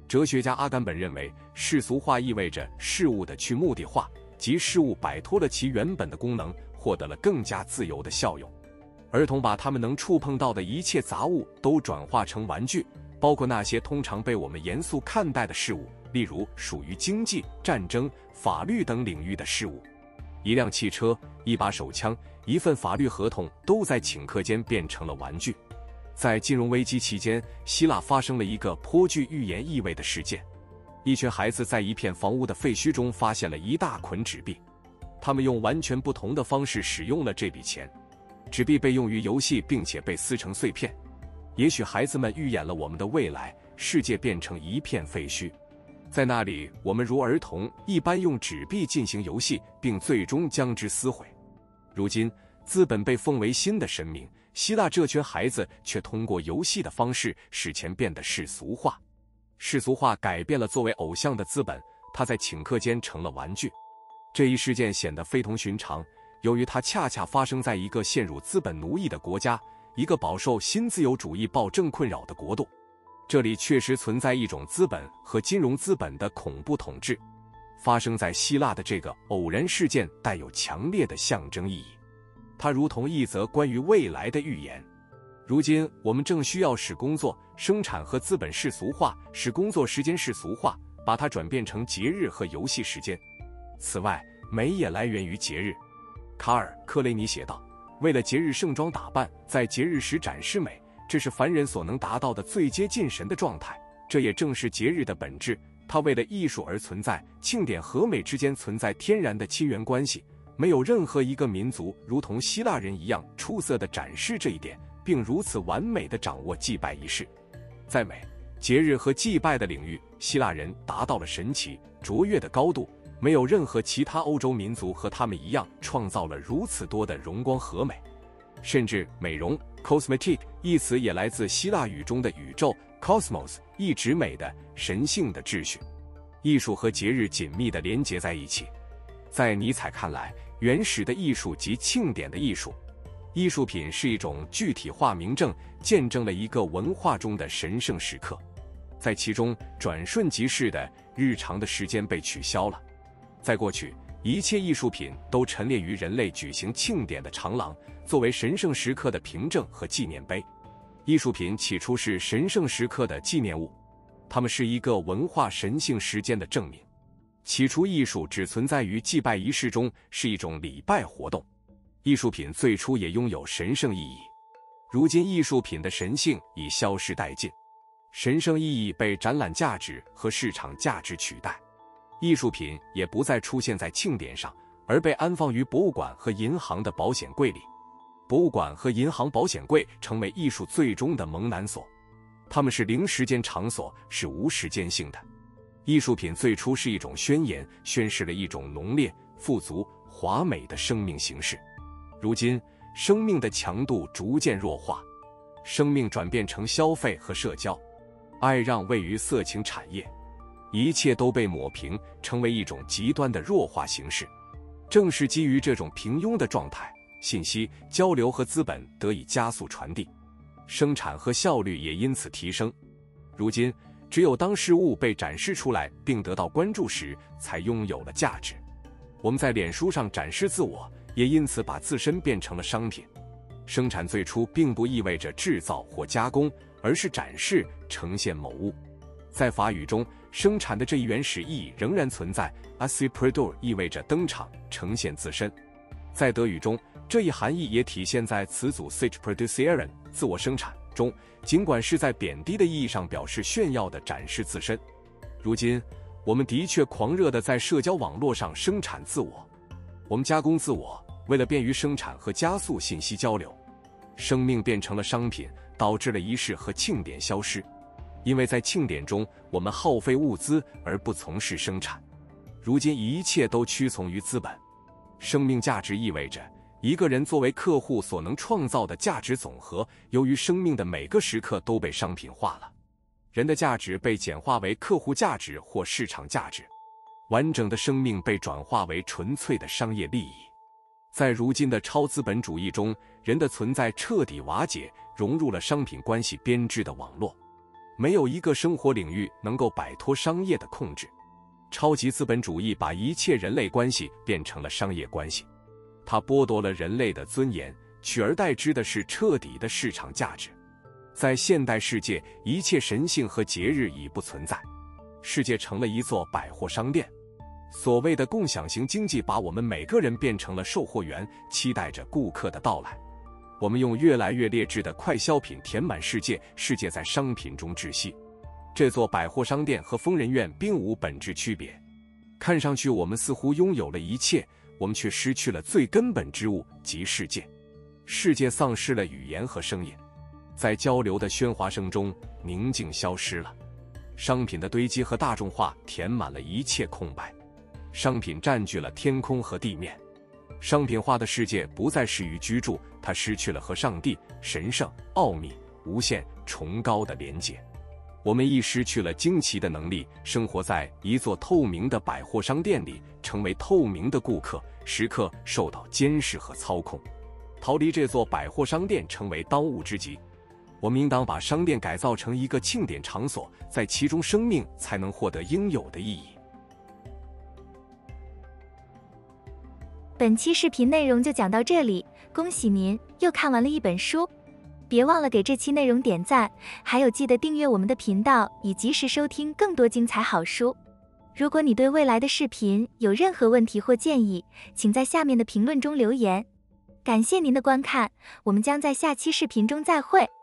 哲学家阿甘本认为，世俗化意味着事物的去目的化，即事物摆脱了其原本的功能，获得了更加自由的效用。儿童把他们能触碰到的一切杂物都转化成玩具，包括那些通常被我们严肃看待的事物，例如属于经济、战争、法律等领域的事物。一辆汽车、一把手枪、一份法律合同都在顷刻间变成了玩具。在金融危机期间，希腊发生了一个颇具预言意味的事件。一群孩子在一片房屋的废墟中发现了一大捆纸币，他们用完全不同的方式使用了这笔钱。纸币被用于游戏，并且被撕成碎片。也许孩子们预演了我们的未来，世界变成一片废墟。在那里，我们如儿童一般用纸币进行游戏，并最终将之撕毁。如今，资本被奉为新的神明，希腊这群孩子却通过游戏的方式使钱变得世俗化。世俗化改变了作为偶像的资本，它在顷刻间成了玩具。这一事件显得非同寻常，由于它恰恰发生在一个陷入资本奴役的国家，一个饱受新自由主义暴政困扰的国度。这里确实存在一种资本和金融资本的恐怖统治。发生在希腊的这个偶然事件带有强烈的象征意义，它如同一则关于未来的预言。如今，我们正需要使工作、生产和资本世俗化，使工作时间世俗化，把它转变成节日和游戏时间。此外，美也来源于节日。卡尔·克雷尼写道，为了节日盛装打扮，在节日时展示美，这是凡人所能达到的最接近神的状态。这也正是节日的本质，它为了艺术而存在，庆典和美之间存在天然的亲缘关系。没有任何一个民族如同希腊人一样出色地展示这一点，并如此完美地掌握祭拜仪式。在美、节日和祭拜的领域，希腊人达到了神奇卓越的高度，没有任何其他欧洲民族和他们一样创造了如此多的荣光和美。甚至美容 cosmetic 一词也来自希腊语中的宇宙 cosmos， 意指美的、神性的秩序。艺术和节日紧密地连结在一起。在尼采看来，原始的艺术即庆典的艺术。艺术品是一种具体化明证，见证了一个文化中的神圣时刻。在其中，转瞬即逝的日常的时间被取消了。在过去，一切艺术品都陈列于人类举行庆典的长廊，作为神圣时刻的凭证和纪念碑。艺术品起初是神圣时刻的纪念物，它们是一个文化神性时间的证明。起初，艺术只存在于祭拜仪式中，是一种礼拜活动。艺术品最初也拥有神圣意义，如今艺术品的神性已消失殆尽，神圣意义被展览价值和市场价值取代。艺术品也不再出现在庆典上，而被安放于博物馆和银行的保险柜里。博物馆和银行保险柜成为艺术最终的蒙难所，它们是零时间场所，是无时间性的。艺术品最初是一种宣言，宣示了一种浓烈、富足、华美的生命形式。如今，生命的强度逐渐弱化，生命转变成消费和社交，爱让位于色情产业，一切都被抹平，成为一种极端的弱化形式。正是基于这种平庸的状态，信息、交流和资本得以加速传递，生产和效率也因此提升。如今，只有当事物被展示出来并得到关注时，才拥有了价值。我们在脸书上展示自我，也因此把自身变成了商品。生产最初并不意味着制造或加工，而是展示、呈现某物。在法语中，生产的这一原始意义仍然存在 ，assi produr 意味着登场、呈现自身。在德语中，这一含义也体现在词组 sich produzieren 自我生产中，尽管是在贬低的意义上表示炫耀地展示自身。如今，我们的确狂热地在社交网络上生产自我，我们加工自我，为了便于生产和加速信息交流。生命变成了商品，导致了仪式和庆典消失。因为在庆典中，我们耗费物资而不从事生产。如今一切都屈从于资本。生命价值意味着一个人作为客户所能创造的价值总和，由于生命的每个时刻都被商品化了。人的价值被简化为客户价值或市场价值，完整的生命被转化为纯粹的商业利益。在如今的超资本主义中，人的存在彻底瓦解，融入了商品关系编织的网络。 没有一个生活领域能够摆脱商业的控制。超级资本主义把一切人类关系变成了商业关系，它剥夺了人类的尊严，取而代之的是彻底的市场价值。在现代世界，一切神性和节日已不存在，世界成了一座百货商店。所谓的共享型经济把我们每个人变成了售货员，期待着顾客的到来。我们用越来越劣质的快消品填满世界，世界在商品中窒息。这座百货商店和疯人院并无本质区别，看上去我们似乎拥有了一切，我们却失去了最根本之物，即世界。世界丧失了语言和声音，在交流的喧哗声中，宁静消失了。商品的堆积和大众化填满了一切空白，商品占据了天空和地面。商品化的世界不再适于居住，它失去了和上帝、神圣、奥秘、无限、崇高的连结。我们亦失去了惊奇的能力，生活在一座透明的百货商店里，成为透明的顾客，时刻受到监视和操控。逃离这座百货商店成为当务之急。我们应当把商店改造成一个庆典场所，在其中生命才能获得应有的意义。 本期视频内容就讲到这里，恭喜您又看完了一本书。别忘了给这期内容点赞，还有记得订阅我们的频道，以及时收听更多精彩好书。如果你对未来的视频有任何问题或建议，请在下面的评论中留言。感谢您的观看，我们将在下期视频中再会。